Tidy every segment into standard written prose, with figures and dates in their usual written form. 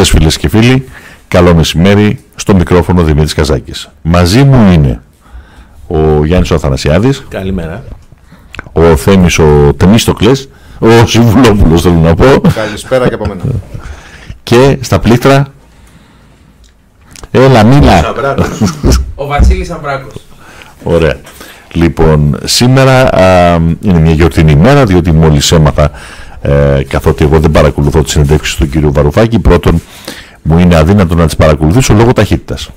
Αγαπητές φίλες και φίλοι, καλό μεσημέρι, στο μικρόφωνο Δημήτρης Καζάκης. Μαζί μου είναι ο Γιάννης ο Αθανασιάδης. Καλημέρα. Ο Θέμης ο Τεμίστοκλες, ο Συμβουλόπουλος θέλω να πω. Καλησπέρα και από μένα. Και στα πλήκτρα, έλα μίλα. Ο Βασίλης Αμπράκος. Ωραία. Λοιπόν, σήμερα είναι μια γιορτινή ημέρα, διότι μόλις έμαθα, καθότι εγώ δεν παρακολουθώ τις συνεντεύξεις του κύριου Βαρουφάκη, πρώτον μου είναι αδύνατο να τις παρακολουθήσω λόγω ταχύτητας.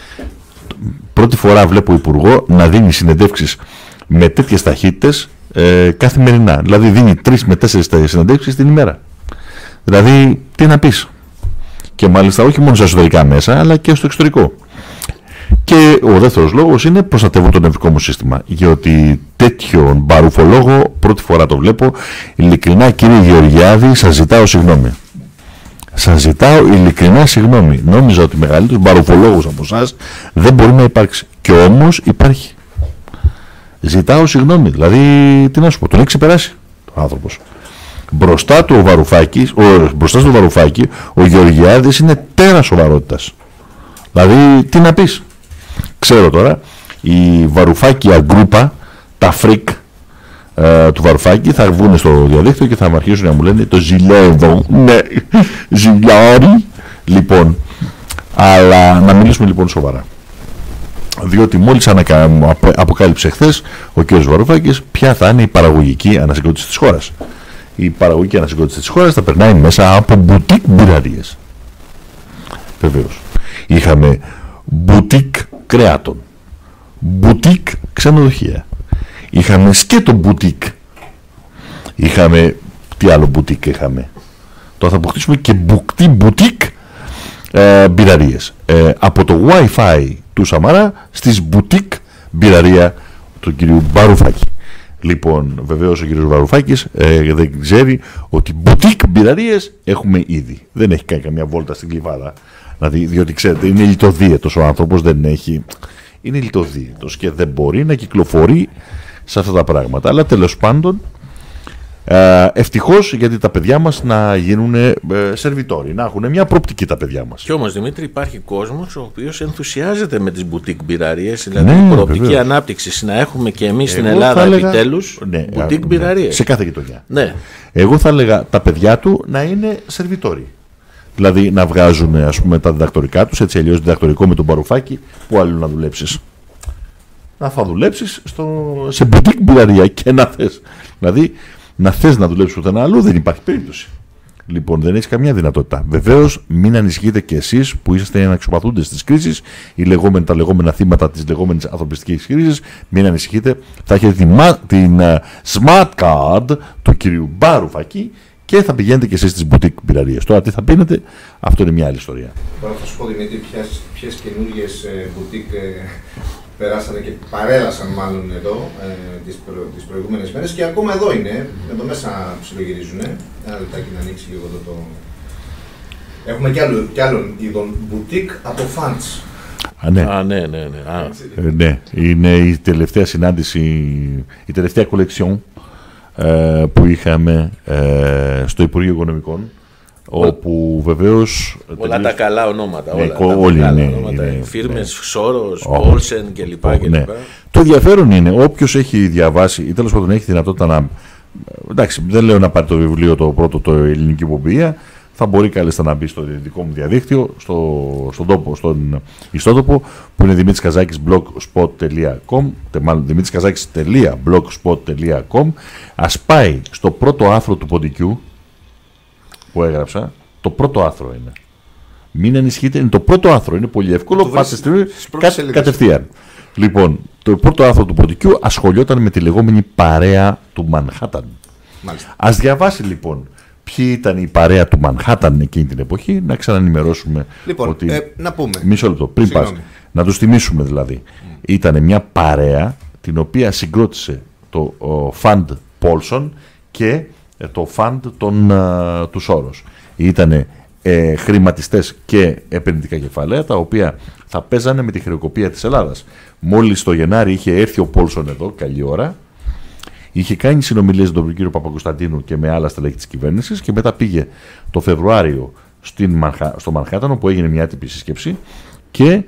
Πρώτη φορά βλέπω υπουργό να δίνει συνεντεύξεις με τέτοιες ταχύτητες καθημερινά. Δηλαδή δίνει 3 με 4 συνεντεύξεις την ημέρα. Δηλαδή, τι να πεις. Και μάλιστα όχι μόνο στα εσωτερικά μέσα, αλλά και στο εξωτερικό. Και ο δεύτερος λόγος είναι προστατεύω το νευρικό μου σύστημα. Γιατί τέτοιον μπαρουφολόγο πρώτη φορά το βλέπω. Ειλικρινά, κύριε Γεωργιάδη, σας ζητάω συγγνώμη. Σας ζητάω ειλικρινά συγγνώμη. Νόμιζα ότι μεγαλύτερος μπαρουφολόγος από εσάς δεν μπορεί να υπάρξει. Και όμως υπάρχει. Ζητάω συγγνώμη. Δηλαδή, τι να σου πω, τον έχει ξεπεράσει ο άνθρωπος. Μπροστά του ο Βαρουφάκη, ο Γεωργιάδης είναι τέρας σοβαρότητας. Δηλαδή, τι να πεις. Ξέρω τώρα, η Βαρουφάκη αγκρούπα, τα φρικ του Βαρουφάκη θα βγουν στο διαδίκτυο και θα με αρχίσουν να μου λένε το ζηλεύω. Ναι, ζηλιάρι. Λοιπόν, αλλά να μιλήσουμε λοιπόν σοβαρά. Διότι μόλις αποκάλυψε χθες ο κ. Βαρουφάκης ποια θα είναι η παραγωγική ανασυγκρότηση της χώρας. Η παραγωγική ανασυγκρότηση της χώρας θα περνάει μέσα από μπουτίκ μπειραρίες. Βεβαίως. Είχαμε μπουτίκ κρεάτων, μπουτίκ ξενοδοχεία, είχαμε σκέτο μπουτίκ, είχαμε, τι άλλο μπουτίκ είχαμε, τώρα θα αποκτήσουμε και μπουτίκ μπειραρίες, από το Wi-Fi του Σαμαρά στις μπουτίκ μπειραρία του κυρίου Βαρουφάκη. Λοιπόν, βεβαίως ο κύριος Βαρουφάκης δεν ξέρει ότι μπουτίκ μπειραρίες έχουμε ήδη. Δεν έχει κάνει καμιά βόλτα στην Κλιβάδα. Δηλαδή, διότι ξέρετε, είναι λιτοδίαιτος ο άνθρωπος, δεν έχει. Είναι λιτοδίαιτος και δεν μπορεί να κυκλοφορεί σε αυτά τα πράγματα. Αλλά τέλος πάντων, ευτυχώς γιατί τα παιδιά μας να γίνουν σερβιτόροι, να έχουν μια προοπτική τα παιδιά μας. Και όμως, Δημήτρη, υπάρχει κόσμος ο οποίος ενθουσιάζεται με τις μπουτίκ μπειραρίες, δηλαδή ναι, προοπτική ανάπτυξη. Να έχουμε και εμείς στην Ελλάδα επιτέλους μπουτίκ μπειραρίες. Σε κάθε γειτονιά. Ναι. Εγώ θα έλεγα τα παιδιά του να είναι σερβιτόροι. Δηλαδή να βγάζουν ας πούμε τα διδακτορικά τους, έτσι αλλιώς διδακτορικό με τον Βαρουφάκη, που άλλο να δουλέψεις. Να θα δουλέψεις σε μπουτίκ μπειραρία και να θες. Δηλαδή να θες να δουλέψεις πουθενά αλλού δεν υπάρχει περίπτωση. Λοιπόν, δεν έχεις καμιά δυνατότητα. Βεβαίως, μην ανησυχείτε και εσείς που είσαστε αναξιοπαθούντες της κρίσης, τα λεγόμενα θύματα της λεγόμενης ανθρωπιστικής κρίσης. Μην ανησυχείτε, θα έχετε την smart card του κυρίου Βαρουφάκη και θα πηγαίνετε και εσείς στις μπουτίκ μπειραρίες. Τώρα τι θα πίνετε, αυτό είναι μια άλλη ιστορία. Τώρα θα σου πω, Δημήτρη, ποιες καινούργιες μπουτίκ περάσανε και παρέλασαν μάλλον εδώ τις προηγούμενες μέρες και ακόμα εδώ είναι, εδώ μέσα ψιλογυρίζουν. Ένα λεπτάκι να ανοίξει λίγο εδώ το... Έχουμε κι άλλων είδων μπουτίκ από φαντς. Ναι, είναι η τελευταία συνάντηση, η τελευταία κολεξιόν που είχαμε στο Υπουργείο Οικονομικών, όπου βεβαίως όλα τα καλά ονόματα, όλοι είναι φίρμες, Σόρος, Πόλσεν κλπ. Το ενδιαφέρον είναι όποιος έχει διαβάσει ή τέλος πάντων έχει δυνατότητα να, εντάξει, δεν λέω να πάρει το βιβλίο το πρώτο, το ελληνική ποπία, θα μπορεί κάλλιστα να μπει στο δικό μου διαδίκτυο, στον ιστότοπο που είναι dimitriskazakisblogspot.com, μάλλον dimitriskazakis.blogspot.com. Ας πάει στο πρώτο άρθρο του ποντικού που έγραψα. Το πρώτο άρθρο είναι. Μην ανησυχείτε, είναι το πρώτο άρθρο, είναι πολύ εύκολο, πάτε κατευθείαν. Λοιπόν, το πρώτο άρθρο του ποντικού ασχολιόταν με τη λεγόμενη παρέα του Μανχάταν. Ας διαβάσει λοιπόν ποιοι ήταν η παρέα του Μανχάταν εκείνη την εποχή, να ξανανημερώσουμε. Λοιπόν, ότι... να πούμε. Μισό λεπτό, πριν πας. Να τους θυμίσουμε δηλαδή. Ήταν μια παρέα την οποία συγκρότησε το Fund Paulson και το Fund του Σόρος. Ήτανε χρηματιστές και επενδυτικά κεφάλαια τα οποία θα παίζανε με τη χρεοκοπία της Ελλάδας. Μόλις το Γενάρη είχε έρθει ο Πόλσον εδώ, καλή ώρα, είχε κάνει συνομιλίες με τον κύριο Παπακοσταντίνου και με άλλα στελέχη της κυβέρνησης και μετά πήγε το Φεβρουάριο στο Μανχάταν, όπου έγινε μια άτυπη σύσκεψη και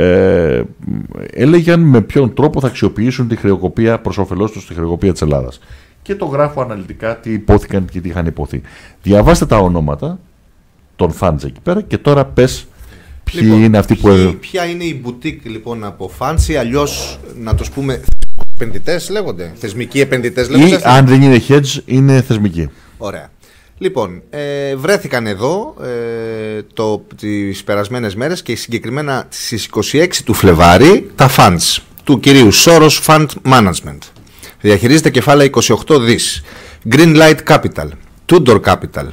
έλεγαν με ποιον τρόπο θα αξιοποιήσουν τη χρεοκοπία προς όφελός τους, τη χρεοκοπία της Ελλάδας. Και το γράφω αναλυτικά τι υπόθηκαν και τι είχαν υποθεί. Διαβάστε τα ονόματα των funds εκεί πέρα και τώρα πες ποιοι είναι αυτοί που... Ποια είναι η boutique λοιπόν από funds ή αλλιώς να τους πούμε επενδυτές λέγονται, θεσμικοί επενδυτές λέγονται. Ή αν δεν είναι hedge είναι θεσμικοί. Ωραία. Λοιπόν, βρέθηκαν εδώ τις περασμένες μέρες και συγκεκριμένα στις 26 του Φλεβάρι τα funds του κυρίου Soros Fund Management. Διαχειρίζεται κεφάλαια 28 δις. Greenlight Capital, Tudor Capital,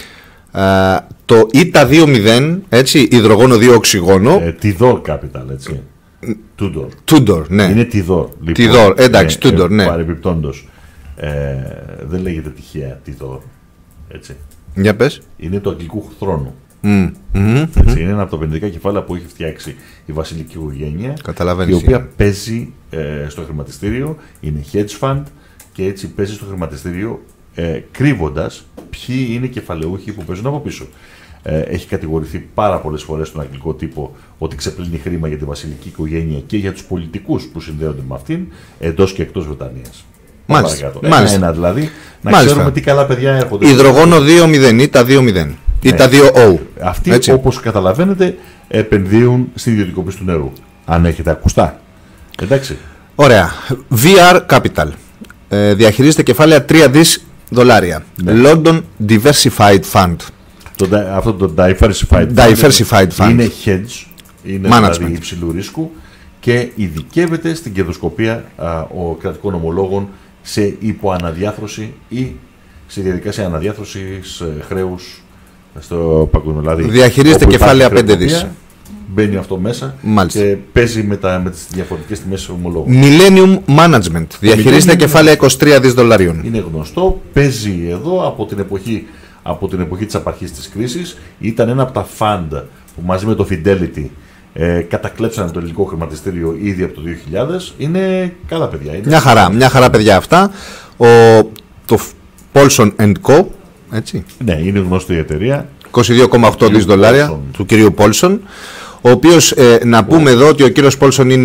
το ITA 2.0, έτσι, υδρογόνο 2 οξυγόνο. Tudor Capital, έτσι. Tudor, ναι. Είναι Tudor. Tudor, εντάξει, Tudor, ναι. Παρεμπιπτόντως, δεν λέγεται τυχαία Tudor, έτσι. Για πες. Είναι του αγγλικού θρόνου. Έτσι, είναι ένα από τα επενδυτικά κεφάλαια που έχει φτιάξει η βασιλική οικογένεια, η οποία παίζει στο χρηματιστήριο, είναι hedge fund και έτσι παίζει στο χρηματιστήριο κρύβοντας ποιοι είναι οι κεφαλαιούχοι που παίζουν από πίσω. Έχει κατηγορηθεί πάρα πολλές φορές στον αγγλικό τύπο ότι ξεπλύνει χρήμα για τη βασιλική οικογένεια και για τους πολιτικούς που συνδέονται με αυτήν εντός και εκτός Βρετανίας. Μάλιστα. Ένα δηλαδή, να ξέρουμε τι καλά παιδιά έρχονται. Υδρογόνο 2.0 ή τα 2.0 ή τα 2O. Αυτοί, έτσι, όπως καταλαβαίνετε, επενδύουν στην ιδιωτικοποίηση του νερού. Αν έχετε ακουστά. Εντάξει. Ωραία. VR Capital. Διαχειρίζεται κεφάλαια 3 δις δολάρια. Ναι. London Diversified Fund. Αυτό το Diversified Fund είναι hedge, είναι δηλαδή υψηλού ρίσκου και ειδικεύεται στην κερδοσκοπία κρατικών ομολόγων σε υποαναδιάθρωση ή σε διαδικασία αναδιάθρωσης χρέους στο παγκόσμιο. Δηλαδή, διαχειρίζεται κεφάλαια 5 δις. Μπαίνει αυτό μέσα. Μάλιστα. Και παίζει με τις διαφορετικές τιμές ομολόγων. Millennium Management. Διαχειρίζεται κεφάλαια 23 δις δολαρίων. Είναι γνωστό. Παίζει εδώ από την εποχή της απαρχής της κρίσης. Ήταν ένα από τα fund που μαζί με το Fidelity κατακλέψαν το ελληνικό χρηματιστήριο ήδη από το 2000. Είναι καλά παιδιά. Είναι μια χαρά παιδιά αυτά. Το Paulson & Co. Έτσι. Ναι, είναι γνωστή η εταιρεία. 22,8 δις δολάρια του κυρίου Πόλσον, ο οποίος να πούμε εδώ ότι ο κύριος Πόλσον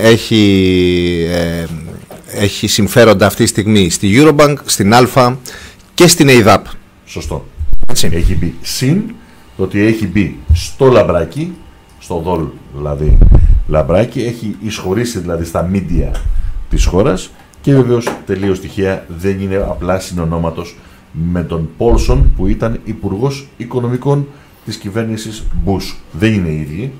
έχει συμφέροντα αυτή τη στιγμή στη Eurobank, στην Αλφα και στην ΕΙΔΑΠ. Σωστό. Έτσι. Έχει μπει συν το ότι έχει μπει στο λαμπράκι, στο δόλ δηλαδή λαμπράκι, έχει εισχωρήσει δηλαδή στα media της χώρας και βεβαίως τελείως τυχαία δεν είναι απλά συνονόματος με τον Πόλσον που ήταν υπουργός οικονομικών της κυβέρνησης Bush. Δεν είναι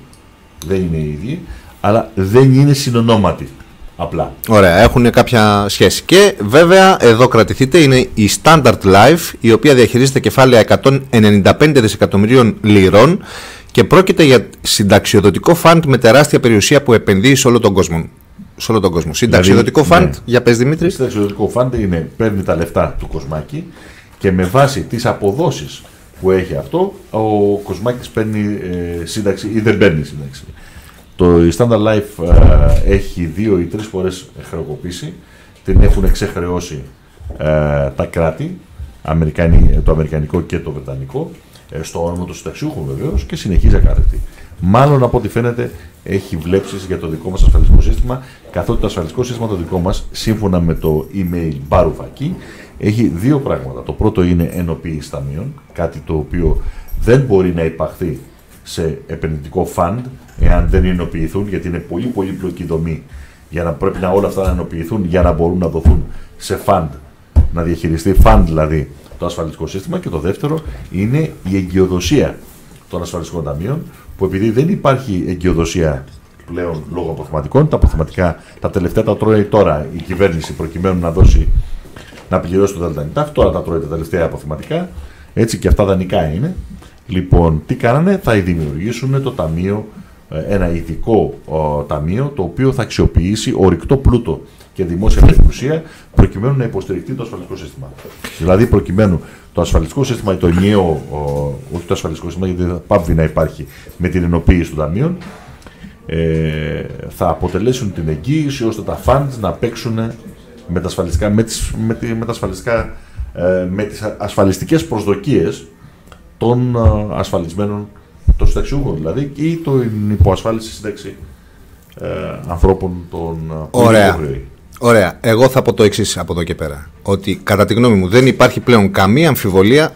οι ίδιοι, αλλά δεν είναι συνονόματοι απλά. Ωραία, έχουν κάποια σχέση. Και βέβαια εδώ κρατηθείτε είναι η Standard Life, η οποία διαχειρίζεται κεφάλαια 195 δισεκατομμυρίων λιρών και πρόκειται για συνταξιοδοτικό φαντ με τεράστια περιουσία που επενδύει σε όλο τον κόσμο. Συνταξιοδοτικό φαντ, ναι. Για πες Δημήτρη. Συνταξιοδοτικό φαντ παίρνει τα λεφτά του Κοσμάκη και με βάση τις αποδόσεις που έχει αυτό, ο Κοσμάκης παίρνει σύνταξη ή δεν παίρνει σύνταξη. Η Standard Life έχει 2 ή 3 φορές χρεοκοπήσει, την έχουν ξεχρεώσει τα κράτη, το αμερικανικό και το βρετανικό, στο όνομα του συνταξιούχου βεβαίως, και συνεχίζει ακάθεκτη. Μάλλον από ό,τι φαίνεται έχει βλέψεις για το δικό μας ασφαλιστικό σύστημα, καθότι το ασφαλιστικό σύστημα το δικό μας, σύμφωνα με το email Varoufakis, έχει 2 πράγματα. Το πρώτο είναι ενοποίηση ταμείων, κάτι το οποίο δεν μπορεί να υπαχθεί σε επενδυτικό fund εάν δεν ενοποιηθούν, γιατί είναι πολύ πολύπλοκη δομή για να πρέπει όλα αυτά να ενοποιηθούν για να μπορούν να δοθούν σε fund, να διαχειριστεί fund δηλαδή το ασφαλιστικό σύστημα. Και το δεύτερο είναι η εγκυοδοσία των ασφαλιστικών ταμείων, που επειδή δεν υπάρχει εγκυοδοσία πλέον λόγω αποθεματικών, τα αποθεματικά τα τελευταία τα τρώει τώρα η κυβέρνηση προκειμένου να πληρώσει το ΔΝΤ, τώρα τα τρώει τα τελευταία αποθεματικά, έτσι, και αυτά δανεικά είναι. Λοιπόν, τι κάνανε, θα δημιουργήσουν το ταμείο, ένα ειδικό ταμείο, το οποίο θα αξιοποιήσει ορυκτό πλούτο και δημόσια περιουσία προκειμένου να υποστηριχτεί το ασφαλιστικό σύστημα. Δηλαδή, προκειμένου το ασφαλιστικό σύστημα, το ενιαίο, όχι το ασφαλιστικό σύστημα, γιατί θα πάβει να υπάρχει με την ενοποίηση των ταμείων, θα αποτελέσουν την εγγύηση ώστε τα funds να παίξουν με τις ασφαλιστικές προσδοκίες των ασφαλισμένων, των συνταξιούχων δηλαδή, ή την υποασφάλιση σύνταξη ανθρώπων των Ωραία. Εγώ θα πω το εξής από εδώ και πέρα. Ότι κατά τη γνώμη μου δεν υπάρχει πλέον καμία αμφιβολία,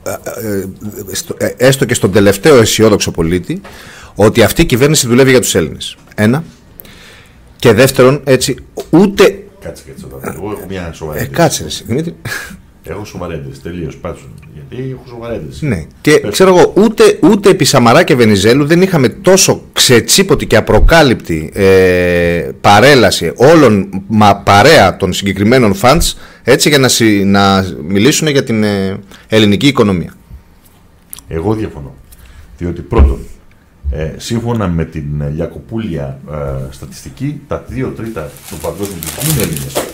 έστω και στον τελευταίο αισιόδοξο πολίτη, ότι αυτή η κυβέρνηση δουλεύει για τους Έλληνες. Ένα. Και δεύτερον, έτσι, ούτε. Κάτσε. Εγώ έχω μια σοβαρή. Κάτσε, Δημήτρη. Έχω σοβαρή ένταση. Τελείως. Πάτσουν. Γιατί έχω σοβαρή ένταση. Ναι. Και ξέρω εγώ, ούτε επί Σαμαρά και Βενιζέλου δεν είχαμε τόσο ξετσίποτη και απροκάλυπτη παρέλαση όλων παρέα των συγκεκριμένων funds, έτσι, για να μιλήσουν για την ελληνική οικονομία. Εγώ διαφωνώ. Διότι πρώτον, σύμφωνα με την Λιακοπούλια στατιστική, τα 2 τρίτα του παγκόσμιου πληθυσμού είναι Έλληνες.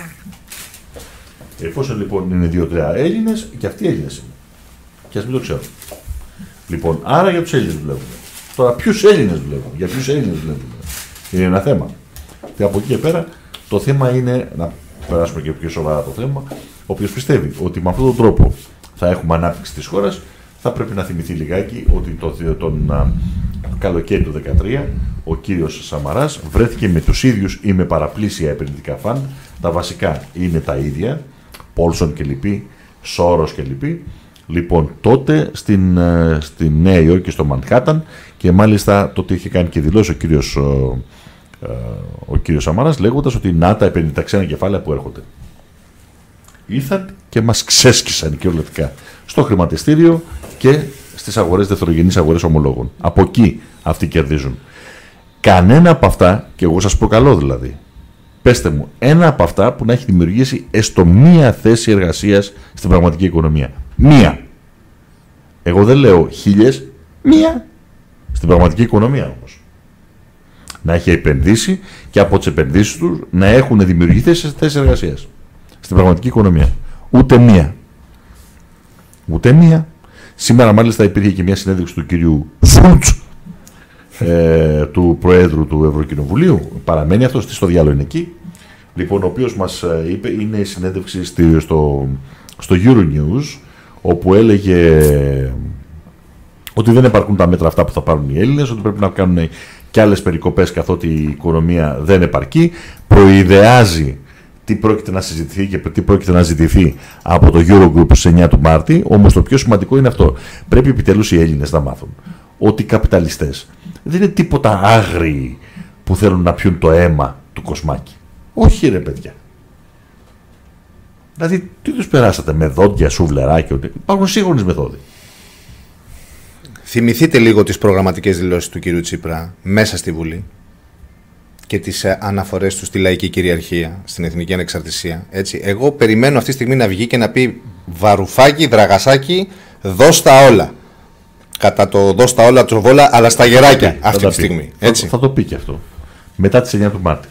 Εφόσον λοιπόν είναι 2-3 Έλληνες, και αυτοί Έλληνες είναι. Και ας μην το ξέρουν. Λοιπόν, άρα για τους Έλληνες δουλεύουν. Τώρα, ποιους Έλληνες δουλεύουν, για ποιους Έλληνες δουλεύουν, είναι ένα θέμα. Και από εκεί και πέρα, το θέμα είναι, να περάσουμε και πιο σοβαρά το θέμα, όποιος πιστεύει ότι με αυτόν τον τρόπο θα έχουμε ανάπτυξη της χώρας, θα πρέπει να θυμηθεί λιγάκι ότι τον καλοκαίρι του 2013 ο κύριος Σαμαράς βρέθηκε με τους ίδιους ή με παραπλήσια επενδυτικά φαντ. Τα βασικά είναι τα ίδια, Πόλσον και λοιποί, Σόρος και λοιποί. Λοιπόν, τότε στη Νέα Υόρκη, στο Μανχάταν, και μάλιστα τότε είχε κάνει και δηλώσει ο κύριος Σαμαράς, λέγοντας ότι να τα επενδυτικά ξένα κεφάλαια που έρχονται. Ήρθαν και μας ξέσκισαν κυριολεκτικά στο χρηματιστήριο και στις αγορές, δευτερογενείς αγορές ομολόγων. Από εκεί αυτοί κερδίζουν. Κανένα από αυτά, και εγώ σας προκαλώ δηλαδή, πέστε μου ένα από αυτά που να έχει δημιουργήσει έστω μία θέση εργασίας στην πραγματική οικονομία. Μία. Εγώ δεν λέω 1000, μία. Στην πραγματική οικονομία όμως. Να έχει επενδύσει και από τις επενδύσεις τους να έχουν δημιουργηθεί θέσεις εργασίας. Στην πραγματική οικονομία. Ούτε μία. Ούτε μία. Σήμερα μάλιστα υπήρχε και μια συνέντευξη του κυρίου Σούλτς, του Προέδρου του Ευρωκοινοβουλίου. Παραμένει αυτό, στο διάλογο είναι εκεί. Λοιπόν, ο οποίος μας είπε, είναι η συνέντευξη στο Euronews, όπου έλεγε ότι δεν επαρκούν τα μέτρα αυτά που θα πάρουν οι Έλληνες, ότι πρέπει να κάνουν και άλλες περικοπές καθότι η οικονομία δεν επαρκεί. Προειδεάζει τι πρόκειται να συζητηθεί και τι πρόκειται να ζητηθεί από το Eurogroup στις 9 του Μάρτη. Όμως το πιο σημαντικό είναι αυτό. Πρέπει επιτέλους οι Έλληνες να μάθουν ότι οι καπιταλιστές δεν είναι τίποτα άγριοι που θέλουν να πιούν το αίμα του Κοσμάκη. Όχι ρε παιδιά. Δηλαδή τι τους περάσατε με δόντια, σουβλεράκια, ότι υπάρχουν σύγχρονες μεθόδοι. Θυμηθείτε λίγο τις προγραμματικές δηλώσεις του κυρίου Τσίπρα μέσα στη Βουλή και τις αναφορές του στη λαϊκή κυριαρχία, στην εθνική ανεξαρτησία. Έτσι. Εγώ περιμένω αυτή τη στιγμή να βγει και να πει Βαρουφάκη, Δραγασάκη, δώσ' τα όλα. Κατά το δώσ' τα όλα, Τσοβόλα, αλλά στα γεράκια αυτή τη στιγμή. Έτσι. Θα το πει και αυτό. Μετά τις 9 του Μάρτη.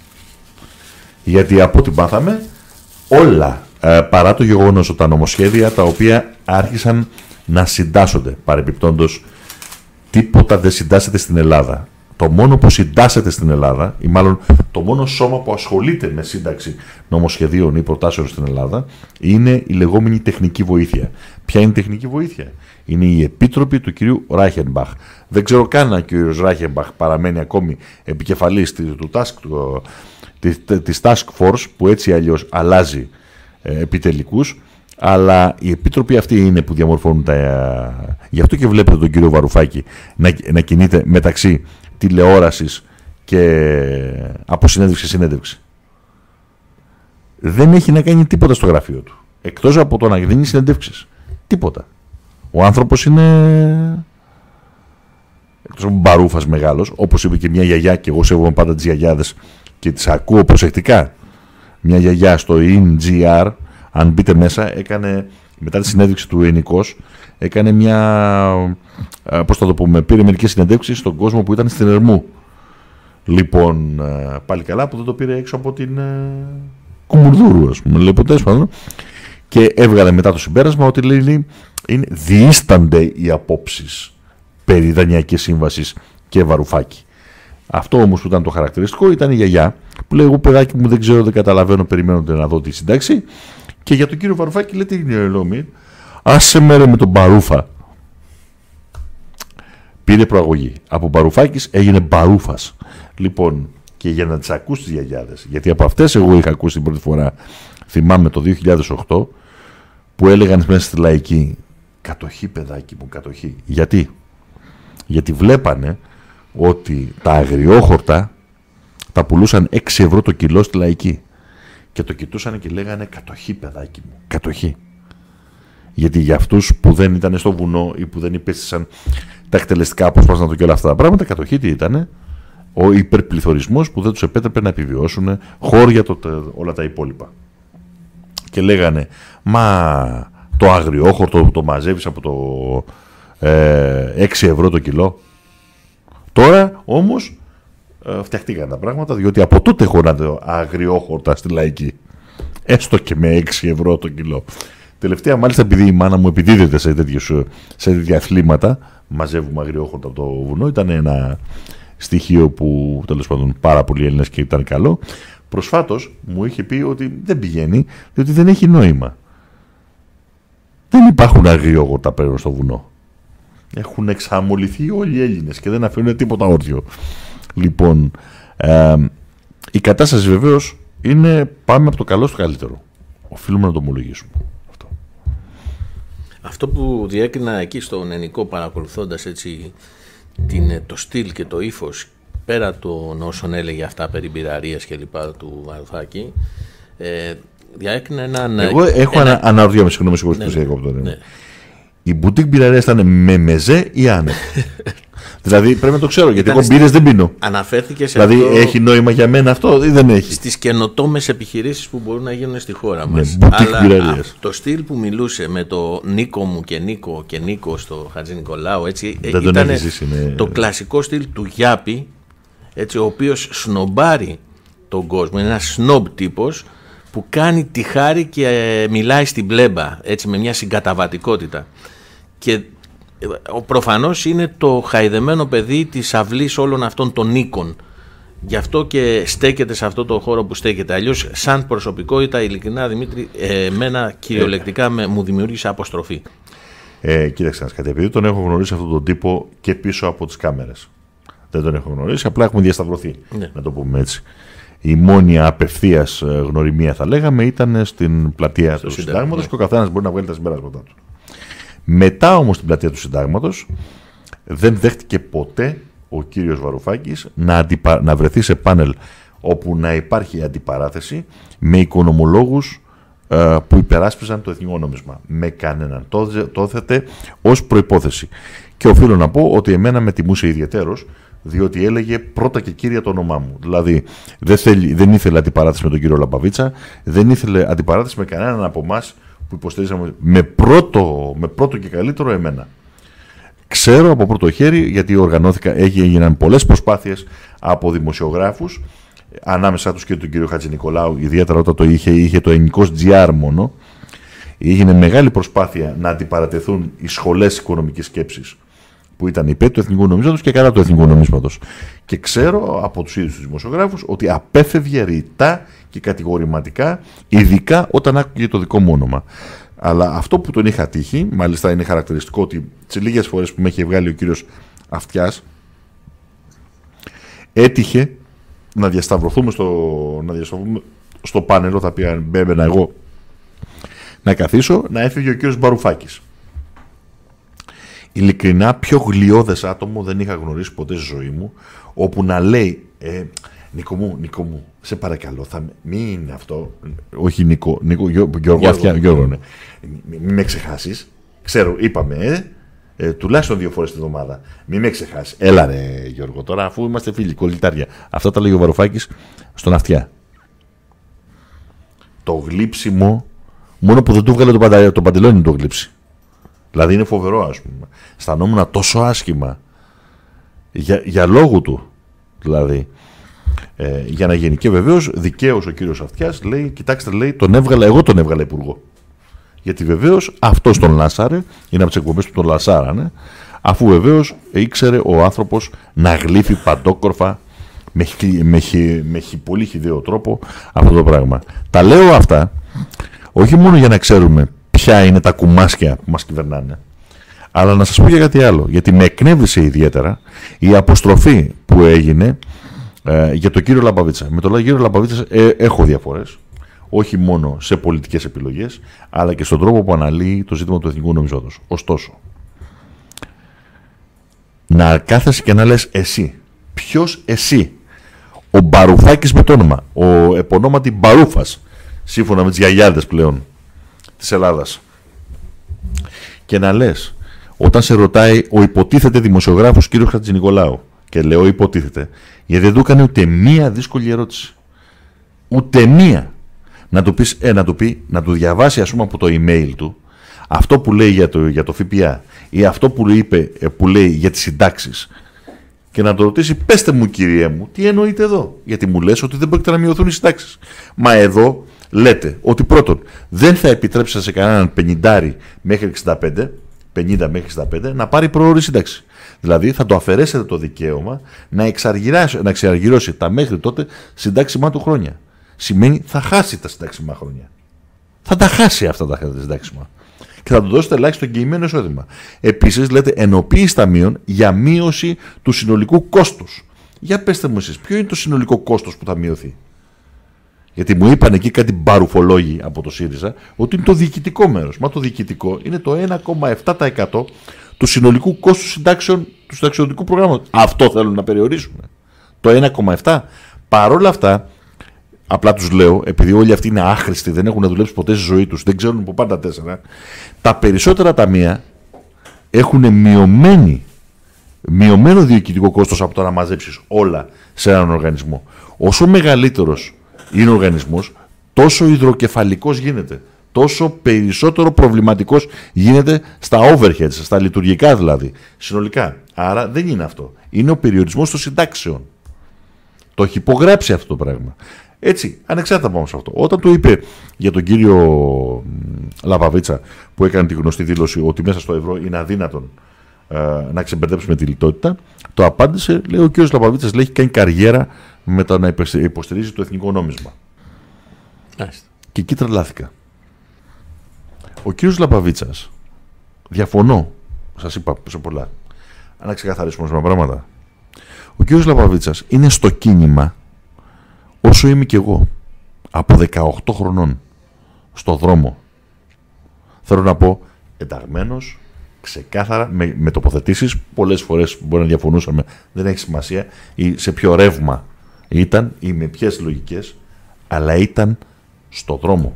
Γιατί από ό,τι μάθαμε, όλα, παρά το γεγονός ότι τα νομοσχέδια τα οποία άρχισαν να συντάσσονται, παρεπιπτόντως, τίποτα δεν συντάσσεται στην Ελλάδα. Το μόνο που συντάσσεται στην Ελλάδα, ή μάλλον το μόνο σώμα που ασχολείται με σύνταξη νομοσχεδίων ή προτάσεων στην Ελλάδα, είναι η λεγόμενη τεχνική βοήθεια. Ποια είναι η τεχνική βοήθεια? Είναι η επίτροπη του κυρίου Ράχενμπαχ. Δεν ξέρω καν αν ο κύριος Ράχενμπαχ παραμένει ακόμη επικεφαλής της Task Force, που έτσι αλλιώς αλλάζει επιτελικούς, αλλά οι επίτροποι αυτοί είναι που διαμορφώνουν τα... Γι' αυτό και βλέπετε τον κύριο Βαρουφάκη να κινείται μεταξύ τηλεόρασης και από συνέντευξη σε συνέντευξη. Δεν έχει να κάνει τίποτα στο γραφείο του, εκτός από το να δίνει συνέντευξεις. Τίποτα. Ο άνθρωπος είναι, εκτός από μπαρούφας μεγάλος, όπως είπε και μια γιαγιά, και εγώ σέβομαι πάντα τις γιαγιάδες και τις ακούω προσεκτικά. Μια γιαγιά στο INGR, αν μπείτε μέσα, έκανε, μετά τη συνέντευξη του Ενικός, έκανε μια, πώς θα το πούμε, πήρε μερικές συνεντεύξεις στον κόσμο που ήταν στην Ερμού. Λοιπόν, πάλι καλά που δεν το πήρε έξω από την Κουμουρδούρου, ας πούμε, λεποτές πάντων, και έβγαλε μετά το συμπέρασμα ότι λέει, διήστανται οι απόψεις περί δανειακής σύμβασης και Βαρουφάκη. Αυτό όμως που ήταν το χαρακτηριστικό ήταν η γιαγιά που λέει, εγώ παιδάκι μου δεν ξέρω, δεν καταλαβαίνω, περιμένονται να δω τη συντάξη. Και για τον κύριο Βαρουφάκη λέτε, άσε με ρε με τον Μπαρούφα πήρε προαγωγή. Από Μπαρουφάκης έγινε Μπαρούφας. Λοιπόν, και για να τις ακούσει τις γιαγιάδες, γιατί από αυτές εγώ είχα ακούσει την πρώτη φορά, θυμάμαι το 2008, που έλεγαν μέσα στη Λαϊκή, κατοχή παιδάκι μου, κατοχή. Γιατί βλέπανε ότι τα αγριόχορτα τα πουλούσαν 6 ευρώ το κιλό στη Λαϊκή. Και το κοιτούσαν και λέγανε κατοχή παιδάκι μου, κατοχή. Γιατί για αυτούς που δεν ήταν στο βουνό ή που δεν υπέστησαν τα εκτελεστικά αποσπάσματα και όλα αυτά τα πράγματα, κατοχή τι ήτανε? Ο υπερπληθωρισμός που δεν τους επέτρεπε να επιβιώσουν, χώρια, όλα τα υπόλοιπα. Και λέγανε, μα το αγριόχορτο το μαζεύεις από το 6 ευρώ το κιλό. Τώρα όμως φτιαχτήκαν τα πράγματα, διότι από τότε χωράνε αγριόχορτα στη Λαϊκή. Έστω και με 6 ευρώ το κιλό. Τελευταία, μάλιστα, επειδή η μάνα μου επιδίδεται σε τέτοια αθλήματα, μαζεύουμε αγριόχορτα από το βουνό, ήταν ένα στοιχείο που τέλος πάντων πάρα πολλοί Έλληνες και ήταν καλό. Προσφάτως μου είχε πει ότι δεν πηγαίνει, διότι δεν έχει νόημα. Δεν υπάρχουν αγριόχορτα πλέον στο βουνό. Έχουν εξαμολυθεί όλοι οι Έλληνες και δεν αφήνουν τίποτα όρθιο. Λοιπόν, η κατάσταση βεβαίως είναι πάμε από το καλό στο καλύτερο. Οφείλουμε να το ομολογήσουμε. Αυτό που διέκρινα εκεί στον Ενικό, παρακολουθώντας έτσι το στυλ και το ύφος, πέρα των όσων έλεγε αυτά περί πειραρίας και λοιπά του Βαρουφάκη, διέκρινα έναν... Εγώ έχω αναρωτιέμαι, συγγνώμη που διακόπτω. Η μπουτίκ πειραρίας ήταν με μεζέ ή άνευ? Δηλαδή πρέπει να το ξέρω, γιατί εγώ μπύρες δεν πίνω. Αναφέρθηκε σε δηλαδή αυτό, έχει νόημα για μένα αυτό ή δεν έχει? στις καινοτόμες επιχειρήσεις που μπορούν να γίνουν στη χώρα μας. Αλλά το στυλ που μιλούσε με το Νίκο μου και Νίκο στο Χατζη Νικολάου, έτσι, ήταν το κλασικό στυλ του Γιάπη, έτσι, ο οποίος σνομπάρει τον κόσμο. Είναι ένας σνόμπ τύπος που κάνει τη χάρη και μιλάει στην πλέμπα, έτσι, με μια συγκαταβατικότητα. Και προφανώς είναι το χαϊδεμένο παιδί της αυλής όλων αυτών των Νίκων. Γι' αυτό και στέκεται σε αυτό το χώρο που στέκεται. Αλλιώς, σαν προσωπικότητα, ειλικρινά, Δημήτρη, εμένα κυριολεκτικά μου δημιούργησε αποστροφή. Κοίταξε να κάτι, επειδή τον έχω γνωρίσει αυτόν τον τύπο και πίσω από τις κάμερες. Δεν τον έχω γνωρίσει, απλά έχουμε διασταυρωθεί, να το πούμε έτσι. Η μόνη απευθείας γνωριμία, θα λέγαμε, ήταν στην πλατεία του Συντάγματος και ο καθένας μπορεί να βγάλει τα συμπεράσματά του. Μετά όμως στην πλατεία του Συντάγματος δεν δέχτηκε ποτέ ο κύριος Βαρουφάκης να βρεθεί σε πάνελ όπου να υπάρχει αντιπαράθεση με οικονομολόγους που υπεράσπιζαν το εθνικό νόμισμα. Με κανέναν. Το έθετε ως προϋπόθεση. Και οφείλω να πω ότι εμένα με τιμούσε ιδιαιτέρως, διότι έλεγε πρώτα και κύρια το όνομά μου. Δηλαδή δεν ήθελε αντιπαράθεση με τον κύριο Λαμπαβίτσα, δεν ήθελε αντιπαράθεση με κανέναν από εμάς που υποστηρίζαμε με πρώτο και καλύτερο εμένα. Ξέρω από πρώτο χέρι, γιατί έγιναν πολλές προσπάθειες από δημοσιογράφους, ανάμεσά τους και τον κύριο Χατζη Νικολάου, ιδιαίτερα όταν το είχε το Ενικός GR μόνο. Έγινε μεγάλη προσπάθεια να αντιπαρατεθούν οι σχολές οικονομικής σκέψης που ήταν υπέρ του εθνικού νομίσματος και κατά του εθνικού νομίσματος. Και ξέρω από τους ίδιους τους δημοσιογράφους ότι απέφευγε ρητά και κατηγορηματικά, ειδικά όταν άκουγε το δικό μου όνομα. Αλλά αυτό που τον είχα τύχει, μάλιστα είναι χαρακτηριστικό ότι τις λίγες φορές που με είχε βγάλει ο κύριος Αυτιάς, έτυχε να διασταυρωθούμε στο πάνελ, θα μπαίνω εγώ να καθίσω, να έφυγε ο κύριος Μπαρουφάκης. Ειλικρινά, πιο γλιώδες άτομο δεν είχα γνωρίσει ποτέ στη ζωή μου, όπου να λέει Νίκο μου, σε παρακαλώ, μην είναι αυτό. Όχι Νίκο, Γιώργο, ναι. Μην με ξεχάσεις. Ξέρω, είπαμε, τουλάχιστον 2 φορές την εβδομάδα. Μην με ξεχάσεις. Έλα ρε Γιώργο, τώρα αφού είμαστε φίλοι, κολλητάρια. Αυτά τα λέει ο Βαρουφάκης στον Αυτιά. Το γλύψιμο, μόνο που δεν του βγάλε το παντελόνι το γλύψει. Δηλαδή είναι φοβερό, ας πούμε. Αισθανόμουν τόσο άσχημα για λόγου του. Δηλαδή, για να γίνει. Και βεβαίως δικαίως ο κύριος Αυτιάς λέει, κοιτάξτε, λέει, εγώ τον έβγαλα υπουργό. Γιατί βεβαίως αυτός τον λάσαρε, είναι από τις εκπομπές που τον λασάρανε, αφού βεβαίως ήξερε ο άνθρωπος να γλύφει παντόκορφα με πολύ χυδαίο τρόπο αυτό το πράγμα. Τα λέω αυτά όχι μόνο για να ξέρουμε ποια είναι τα κουμάσια που μας κυβερνάνε, Αλλά να σας πω για κάτι άλλο, γιατί με εκνεύρισε ιδιαίτερα η αποστροφή που έγινε για τον κύριο Λαμπαβίτσα. Με τον κύριο Λαμπαβίτσα έχω διαφορές, όχι μόνο σε πολιτικές επιλογές, αλλά και στον τρόπο που αναλύει το ζήτημα του εθνικού νομισματός. Ωστόσο, να κάθεσαι και να λες εσύ, ποιος εσύ, ο Μπαρουφάκης με το όνομα, ο επωνόματι Μπαρούφας, σύμφωνα με τις γιαγιάδες πλέον της Ελλάδας, και να λες, όταν σε ρωτάει ο υποτίθεται δημοσιογράφος κύριος Χατζηνικολάου, και λέω υποτίθεται, γιατί δεν του έκανε ούτε μία δύσκολη ερώτηση. Ούτε μία. Να του πεις, να του διαβάσει, ας πούμε, από το email του αυτό που λέει για το ΦΠΑ ή αυτό που λέει για τις συντάξεις, και να το ρωτήσει, πέστε μου κύριε μου, τι εννοείτε εδώ? Γιατί μου λες ότι δεν πρόκειται να μειωθούν οι συντάξεις. Μα εδώ λέτε ότι πρώτον δεν θα επιτρέψετε σε κανέναν 50 μέχρι 65, 50 μέχρι 65 να πάρει προώρη σύνταξη. Δηλαδή θα το αφαιρέσετε το δικαίωμα να εξαργυρώσει τα μέχρι τότε συντάξιμά του χρόνια. Σημαίνει θα χάσει τα συντάξιμα χρόνια. Θα τα χάσει αυτά τα συντάξιμα. Και θα του δώσετε ελάχιστο εγγυημένο εισόδημα. Επίσης λέτε ενοποίηση ταμείων για μείωση του συνολικού κόστους. Για πέστε μου εσείς, ποιο είναι το συνολικό κόστος που θα μειωθεί? Γιατί μου είπαν εκεί κάτι μπαρουφολόγοι από το ΣΥΡΙΖΑ ότι είναι το διοικητικό μέρος. Μα το διοικητικό είναι το 1,7% του συνολικού κόστου συντάξεων του συνταξιοδοτικού προγράμματος. Αυτό θέλουν να περιορίσουν. Το 1,7%. Παρόλα αυτά, απλά τους λέω, επειδή όλοι αυτοί είναι άχρηστοι, δεν έχουν δουλέψει ποτέ στη ζωή τους, δεν ξέρουν που πάνε τα 4, τα περισσότερα ταμεία έχουν μειωμένο διοικητικό κόστος από το να μαζέψεις όλα σε έναν οργανισμό. Όσο μεγαλύτερος είναι ο οργανισμός, τόσο υδροκεφαλικός γίνεται. Τόσο περισσότερο προβληματικός γίνεται στα overheads, στα λειτουργικά δηλαδή, συνολικά. Άρα δεν είναι αυτό. Είναι ο περιορισμός των συντάξεων. Το έχει υπογράψει αυτό το πράγμα. Έτσι, ανεξάρτητα πάμε σε αυτό. Όταν του είπε για τον κύριο Λαμπαβίτσα, που έκανε τη γνωστή δήλωση ότι μέσα στο ευρώ είναι αδύνατον να ξεμπερδέψουμε τη λιτότητα, το απάντησε, λέει, ο κύριος Λαμπαβίτσας έχει κάνει καριέρα με το να υποστηρίζει το εθνικό νόμισμα. Και εκεί τρελάθηκα. Ο κύριος Λαμπαβίτσας, διαφωνώ, σας είπα σε πολλά, να ξεκαθαρίσουμε ορισμένα πράγματα. Ο κύριος Λαμπαβίτσας είναι στο κίνημα όσο είμαι κι εγώ, από 18 χρονών, στο δρόμο. Θέλω να πω, ενταγμένος, ξεκάθαρα, με τοποθετήσεις, πολλές φορές μπορεί να διαφωνούσαμε, δεν έχει σημασία, ή σε ποιο ρεύμα ήταν ή με ποιες λογικές, αλλά ήταν στο δρόμο.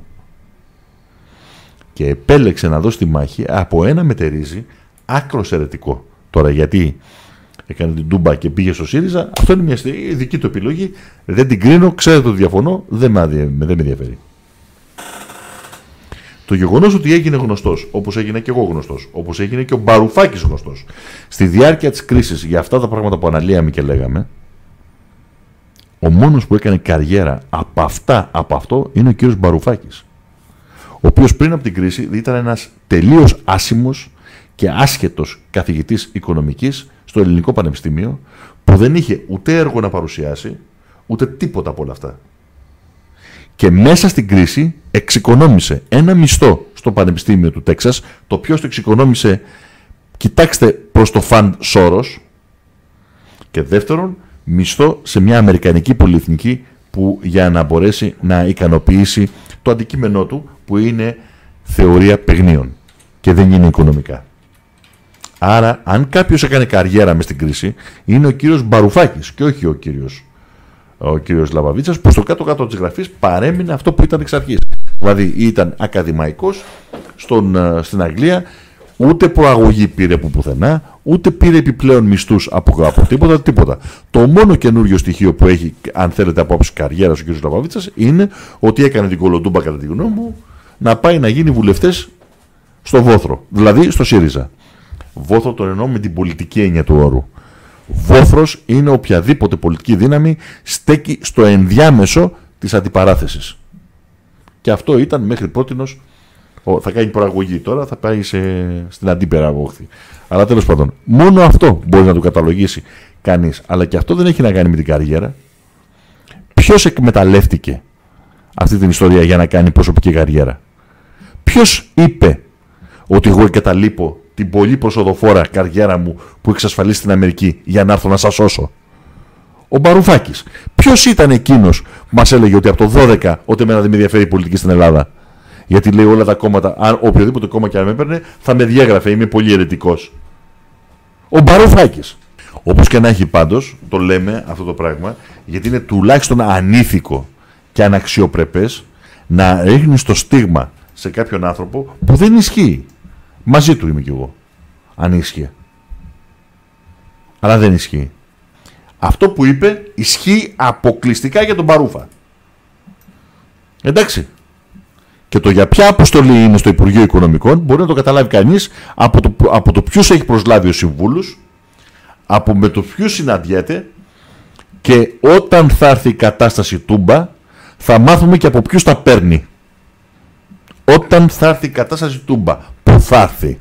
Και επέλεξε να δώσει τη μάχη από ένα μετερίζει άκρος αιρετικό. Τώρα γιατί έκανε την Τούμπα και πήγε στο ΣΥΡΙΖΑ, αυτό είναι μια δική του επιλογή, δεν την κρίνω, ξέρετε ότι διαφωνώ, δεν με ενδιαφέρει. Το γεγονός ότι έγινε γνωστός, όπως έγινε και εγώ γνωστός, όπως έγινε και ο Μπαρουφάκης γνωστός, στη διάρκεια της κρίσης για αυτά τα πράγματα που αναλύαμε και λέγαμε, ο μόνος που έκανε καριέρα από αυτό είναι ο κύριος Μπαρουφάκης, ο οποίος πριν από την κρίση ήταν ένας τελείως άσημος και άσχετος καθηγητής οικονομικής στο Ελληνικό Πανεπιστήμιο, που δεν είχε ούτε έργο να παρουσιάσει, ούτε τίποτα από όλα αυτά. Και μέσα στην κρίση εξοικονόμησε ένα μισθό στο Πανεπιστήμιο του Τέξας, το οποίο το εξοικονόμησε, κοιτάξτε, προς το Φαντ Σόρος, και δεύτερον, μισθό σε μια αμερικανική πολυεθνική που για να μπορέσει να ικανοποιήσει το αντικείμενό του, που είναι θεωρία παιγνίων και δεν είναι οικονομικά. Άρα, αν κάποιος έκανε καριέρα μες στην κρίση, είναι ο κύριος Μπαρουφάκης και όχι ο κύριος Λαμπαβίτσας, που στο κάτω-κάτω της γραφής παρέμεινε αυτό που ήταν εξ αρχής. Δηλαδή, ήταν ακαδημαϊκός στην Αγγλία, ούτε προαγωγή πήρε από πουθενά, ούτε πήρε επιπλέον μισθούς από τίποτα. Το μόνο καινούριο στοιχείο που έχει, αν θέλετε, απόψη καριέρα ο κύριος Λαμπαβίτσας, είναι ότι έκανε την κολοτούμπα, κατά τη γνώμη μου, να πάει να γίνει βουλευτές στο Βόθρο, δηλαδή στο ΣΥΡΙΖΑ. Βόθρο τον εννοώ με την πολιτική έννοια του όρου. Βόθρος είναι οποιαδήποτε πολιτική δύναμη στέκει στο ενδιάμεσο της αντιπαράθεσης. Και αυτό ήταν μέχρι πρότινος. Θα κάνει προαγωγή τώρα, θα πάει στην αντίπερα όχθη. Αλλά τέλος πάντων, μόνο αυτό μπορεί να του καταλογίσει κανείς. Αλλά και αυτό δεν έχει να κάνει με την καριέρα. Ποιος εκμεταλλεύτηκε αυτή την ιστορία για να κάνει προσωπική καριέρα? Ποιος είπε ότι εγώ εγκαταλείπω την πολύ προσοδοφόρα καριέρα μου που εξασφαλίσει στην Αμερική για να έρθω να σας σώσω? Ο Βαρουφάκης. Ποιος ήταν εκείνος που μας έλεγε ότι από το 12 ότι εμένα δεν με ενδιαφέρει η πολιτική στην Ελλάδα? Γιατί λέει όλα τα κόμματα, αν οποιοδήποτε κόμμα και αν με έπαιρνε, θα με διέγραφε, είμαι πολύ αιρετικός. Ο Βαρουφάκης. Όπως και να έχει πάντως, το λέμε αυτό το πράγμα, γιατί είναι τουλάχιστον ανήθικο και αναξιοπρεπές να ρίχνεις το στίγμα σε κάποιον άνθρωπο που δεν ισχύει. Μαζί του είμαι κι εγώ, αν ίσχυε. Αλλά δεν ισχύει. Αυτό που είπε ισχύει αποκλειστικά για τον Μπαρούφα. Εντάξει. Και το για ποια αποστολή είναι στο Υπουργείο Οικονομικών μπορεί να το καταλάβει κανείς από το ποιους έχει προσλάβει ο συμβούλους, από με το ποιους συναντιέται, και όταν θα έρθει η κατάσταση τούμπα θα μάθουμε και από ποιους τα παίρνει. Όταν θα έρθει η κατάσταση τούμπα, που θα έρθει,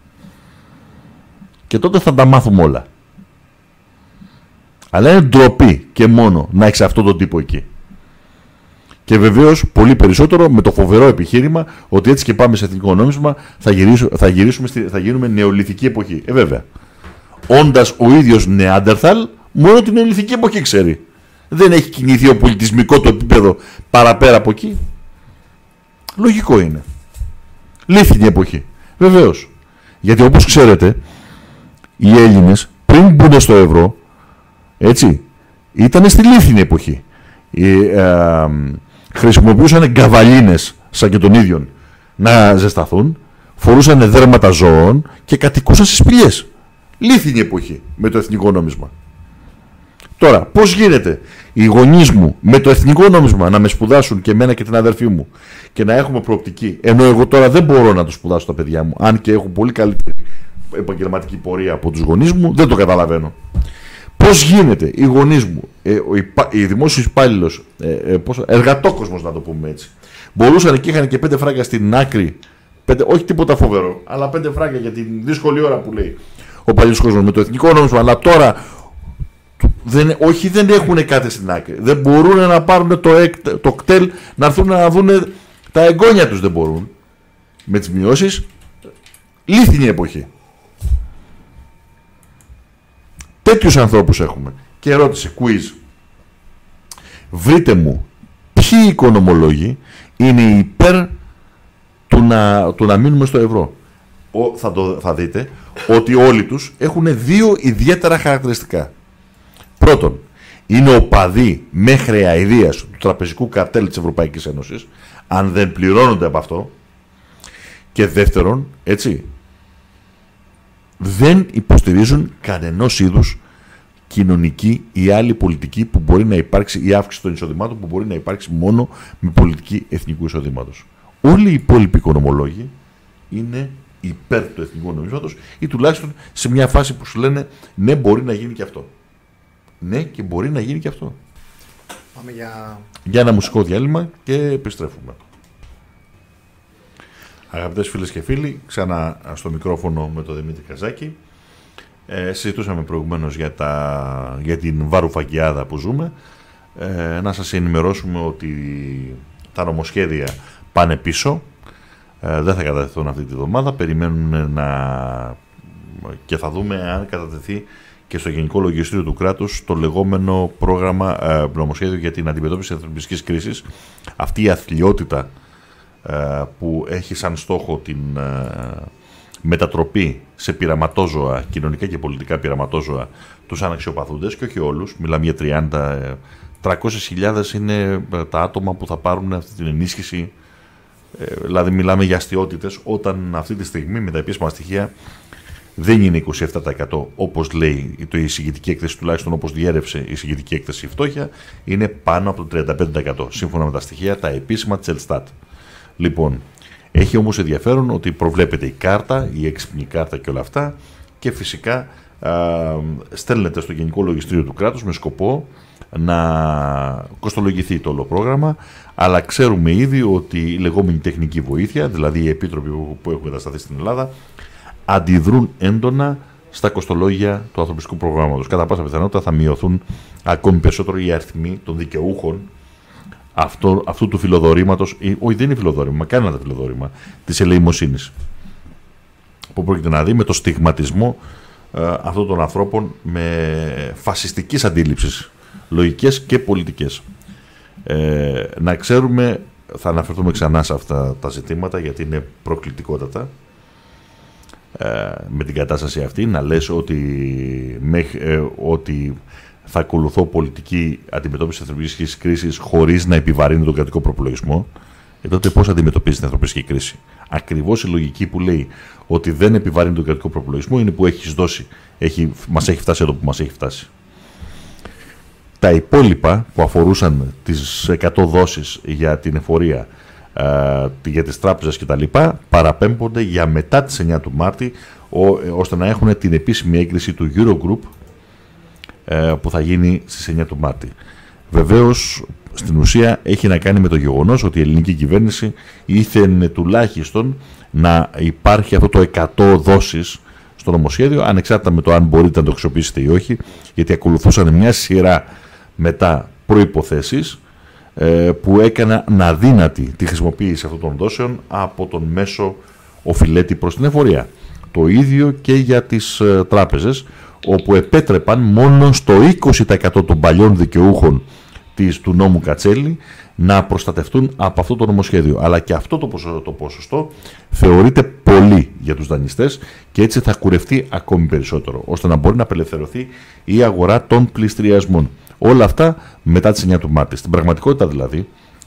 και τότε θα τα μάθουμε όλα. Αλλά είναι ντροπή και μόνο να έχεις αυτόν τον τύπο εκεί. Και βεβαίως πολύ περισσότερο με το φοβερό επιχείρημα ότι έτσι και πάμε σε εθνικό νόμισμα θα γίνουμε νεολιθική εποχή. Βέβαια. Όντας ο ίδιος Νεάντερθαλ, μόνο την νεολιθική εποχή ξέρει. Δεν έχει κινηθεί ο πολιτισμικό το επίπεδο παραπέρα από εκεί. Λογικό είναι. Λίθινη εποχή. Βεβαίως. Γιατί όπως ξέρετε, οι Έλληνες πριν μπουν στο ευρώ, έτσι, ήταν στη λίθινη εποχή. Χρησιμοποιούσαν γκαβαλίνες σαν και των ίδιων να ζεσταθούν, φορούσαν δέρματα ζώων και κατοικούσαν στις σπηλιές. Λίθινη εποχή με το εθνικό νόμισμα. Τώρα, πώς γίνεται οι γονείς μου με το εθνικό νόμισμα να με σπουδάσουν και εμένα και την αδερφή μου και να έχουμε προοπτική, ενώ εγώ τώρα δεν μπορώ να το σπουδάσω τα παιδιά μου, αν και έχω πολύ καλύτερη επαγγελματική πορεία από τους γονείς μου, δεν το καταλαβαίνω. Πώς γίνεται οι γονείς μου, οι δημόσιοι υπάλληλος, εργατόκοσμος να το πούμε έτσι, μπορούσαν και είχαν και 5 φράγκα στην άκρη, όχι τίποτα φοβερό, αλλά 5 φράγκα για την δύσκολη ώρα που λέει ο παλιός κόσμος με το εθνικό νόμισμα, αλλά τώρα δεν έχουν κάτι στην άκρη. Δεν μπορούν να πάρουν το κτέλ, να έρθουν να δουν τα εγγόνια τους, δεν μπορούν. Με τις μειώσεις, λίθινη εποχή. Τέτοιους ανθρώπους έχουμε. Και ερώτησε, quiz. Βρείτε μου ποιοι οικονομολόγοι είναι υπέρ του να μείνουμε στο ευρώ. Θα δείτε ότι όλοι τους έχουν 2 ιδιαίτερα χαρακτηριστικά. Πρώτον, είναι οπαδοί μέχρι αηδίας του τραπεζικού καρτέλ της Ευρωπαϊκής Ένωσης, αν δεν πληρώνονται από αυτό. Και δεύτερον, έτσι, δεν υποστηρίζουν κανενός είδους κοινωνική ή άλλη πολιτική που μπορεί να υπάρξει, η αύξηση των εισοδημάτων που μπορεί να υπάρξει μόνο με πολιτική εθνικού εισοδήματος. Όλοι οι υπόλοιποι οικονομολόγοι είναι υπέρ του εθνικού νομίσματος ή τουλάχιστον σε μια φάση που σου λένε ναι, μπορεί να γίνει και αυτό. Ναι, και μπορεί να γίνει και αυτό. Πάμε για ένα μουσικό διάλειμμα και επιστρέφουμε. Αγαπητές φίλες και φίλοι, ξανά στο μικρόφωνο με τον Δημήτρη Καζάκη. Συζητούσαμε προηγουμένως για την βαρουφακιάδα που ζούμε. Να σας ενημερώσουμε ότι τα νομοσχέδια πάνε πίσω. Δεν θα κατατεθούν αυτή τη βδομάδα. Περιμένουν και θα δούμε αν κατατεθεί και στο Γενικό Λογιστήριο του Κράτους το λεγόμενο πρόγραμμα νομοσχέδιο για την αντιμετώπιση της ανθρωπιστικής κρίσης. Αυτή η αθλιότητα που έχει σαν στόχο την μετατροπή σε πειραματόζωα, κοινωνικά και πολιτικά πειραματόζωα, τους αναξιοπαθούντες, και όχι όλους, μιλάμε για 300.000 είναι τα άτομα που θα πάρουν αυτή την ενίσχυση, δηλαδή μιλάμε για αστιότητες, όταν αυτή τη στιγμή με τα επίσημα στοιχεία δεν είναι 27% όπως λέει η εισηγητική έκθεση, τουλάχιστον όπως διέρευσε η εισηγητική έκθεση η φτώχεια, είναι πάνω από το 35% σύμφωνα με τα στοιχεία τα επίσημα της Ελστάτ. Λοιπόν, έχει όμως ενδιαφέρον ότι προβλέπεται η κάρτα, η έξυπνη κάρτα και όλα αυτά, και φυσικά στέλνεται στο Γενικό Λογιστήριο του Κράτους με σκοπό να κοστολογηθεί το όλο πρόγραμμα, αλλά ξέρουμε ήδη ότι η λεγόμενη τεχνική βοήθεια, δηλαδή οι επίτροποι που έχουν κατασταθεί στην Ελλάδα, αντιδρούν έντονα στα κοστολόγια του ανθρωπιστικού προγράμματος. Κατά πάσα πιθανότητα θα μειωθούν ακόμη περισσότερο οι αριθμοί των δικαιούχων αυτού του φιλοδορήματος, όχι δεν είναι φιλοδόρημα, κανένα φιλοδόρημα, της ελεημοσύνης. που πρόκειται να δει με το στιγματισμό αυτών των ανθρώπων με φασιστικής αντίληψης, λογικές και πολιτικές. Να ξέρουμε, θα αναφερθούμε ξανά σε αυτά τα ζητήματα γιατί είναι προκλητικότατα, με την κατάσταση αυτή, να λες ότι θα ακολουθώ πολιτική αντιμετώπιση της ανθρωπιστικής κρίσης χωρίς να επιβαρύνει τον κρατικό προπολογισμό. Τότε πώς αντιμετωπίζει την ανθρωπιστική κρίση? Ακριβώς η λογική που λέει ότι δεν επιβαρύνει τον κρατικό προπολογισμό είναι που έχεις δώσει, μας έχει φτάσει εδώ που μας έχει φτάσει. Τα υπόλοιπα που αφορούσαν τις 100 δόσεις για την εφορία, για τις τράπεζες κτλ. Παραπέμπονται για μετά τις 9 του Μάρτη, ώστε να έχουν την επίσημη έγκριση του Eurogroup που θα γίνει στις 9 του Μάρτη. Βεβαίως, στην ουσία έχει να κάνει με το γεγονός ότι η ελληνική κυβέρνηση ήθελε τουλάχιστον να υπάρχει αυτό το 100 δόσεις στο νομοσχέδιο, ανεξάρτητα με το αν μπορείτε να το αξιοποιήσετε ή όχι, γιατί ακολουθούσαν μια σειρά μετά προϋποθέσεις που έκαναν αδύνατη τη χρησιμοποίηση αυτών των δόσεων από τον μέσο οφειλέτη προς την εφορία. Το ίδιο και για τις τράπεζες, όπου επέτρεπαν μόνο στο 20% των παλιών δικαιούχων του νόμου Κατσέλη να προστατευτούν από αυτό το νομοσχέδιο. Αλλά και αυτό το ποσοστό θεωρείται πολύ για τους δανειστές και έτσι θα κουρευτεί ακόμη περισσότερο, ώστε να μπορεί να απελευθερωθεί η αγορά των πληστηριασμών. Όλα αυτά μετά τις 9 του Μάρτη. Στην πραγματικότητα δηλαδή,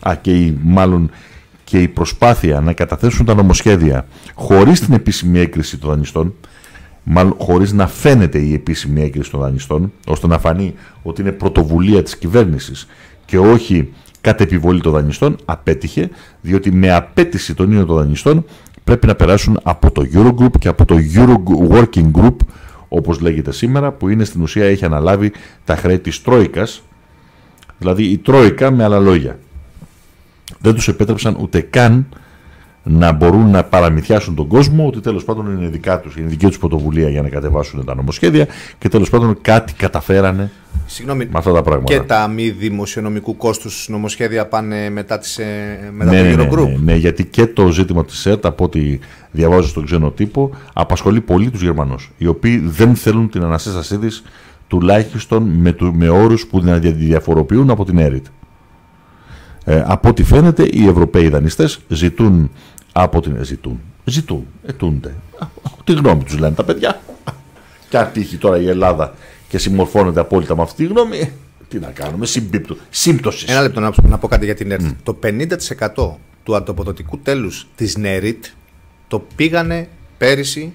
και η προσπάθεια να καταθέσουν τα νομοσχέδια χωρίς την επίσημη έγκριση των δανειστών, χωρίς να φαίνεται η επίσημη έγκριση των δανειστών, ώστε να φανεί ότι είναι πρωτοβουλία της κυβέρνησης και όχι κατ' επιβολή των δανειστών, απέτυχε, διότι με απέτηση των ίδιων των δανειστών πρέπει να περάσουν από το Eurogroup και από το Euro Working Group, όπως λέγεται σήμερα, που είναι στην ουσία έχει αναλάβει τα χρέη της Τρόικας, δηλαδή η Τρόικα με άλλα λόγια. Δεν τους επέτρεψαν ούτε καν να μπορούν να παραμυθιάσουν τον κόσμο ότι τέλος πάντων είναι δικά τους, είναι δική τους πρωτοβουλία για να κατεβάσουν τα νομοσχέδια και τέλος πάντων κάτι καταφέρανε με αυτά τα πράγματα. Και τα μη δημοσιονομικού κόστους νομοσχέδια πάνε μετά το Eurogroup. Ναι, γιατί και το ζήτημα της ΕΡΤ, από ό,τι διαβάζω στον ξένο τύπο, απασχολεί πολύ τους Γερμανούς, οι οποίοι δεν θέλουν την ανασύστασή της τουλάχιστον με όρους που να διαφοροποιούν από την ΕΡΤ. Από ό,τι φαίνεται, οι Ευρωπαίοι δανειστές ζητούν ετούνται. Τι γνώμη τους λένε τα παιδιά. Και αν τύχει τώρα η Ελλάδα και συμμορφώνεται απόλυτα με αυτή τη γνώμη, τι να κάνουμε, σύμπτωση. Ένα λεπτό να πω κάτι για την ΕΡΤ. Το 50% του ανταποδοτικού τέλους της ΝΕΡΙΤ το πήγανε πέρυσι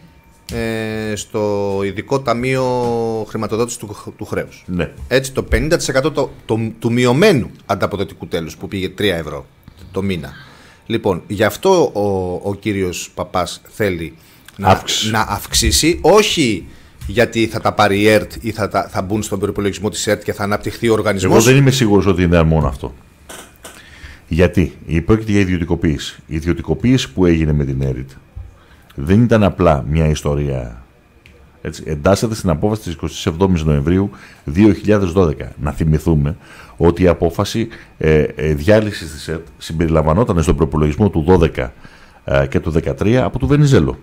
στο ειδικό ταμείο χρηματοδότησης του χρέους. Ναι. Έτσι, το 50% του μειωμένου ανταποδοτικού τέλους που πήγε 3 ευρώ το μήνα. Λοιπόν, γι' αυτό ο κύριος Παπάς θέλει να αυξήσει, όχι γιατί θα τα πάρει η ΕΡΤ ή θα μπουν στον προϋπολογισμό της ΕΡΤ και θα αναπτυχθεί ο οργανισμός. Εγώ δεν είμαι σίγουρος ότι είναι μόνο αυτό. Γιατί πρόκειται για ιδιωτικοποίηση. Η ιδιωτικοποίηση που έγινε με την ΕΡΤ δεν ήταν απλά μια ιστορία. Έτσι, εντάσσεται στην απόφαση της 27ης Νοεμβρίου 2012. Να θυμηθούμε ότι η απόφαση διάλυσης της ΕΡΤ συμπεριλαμβανόταν στον προπολογισμό του 12 και του 13 από το Βενιζέλο.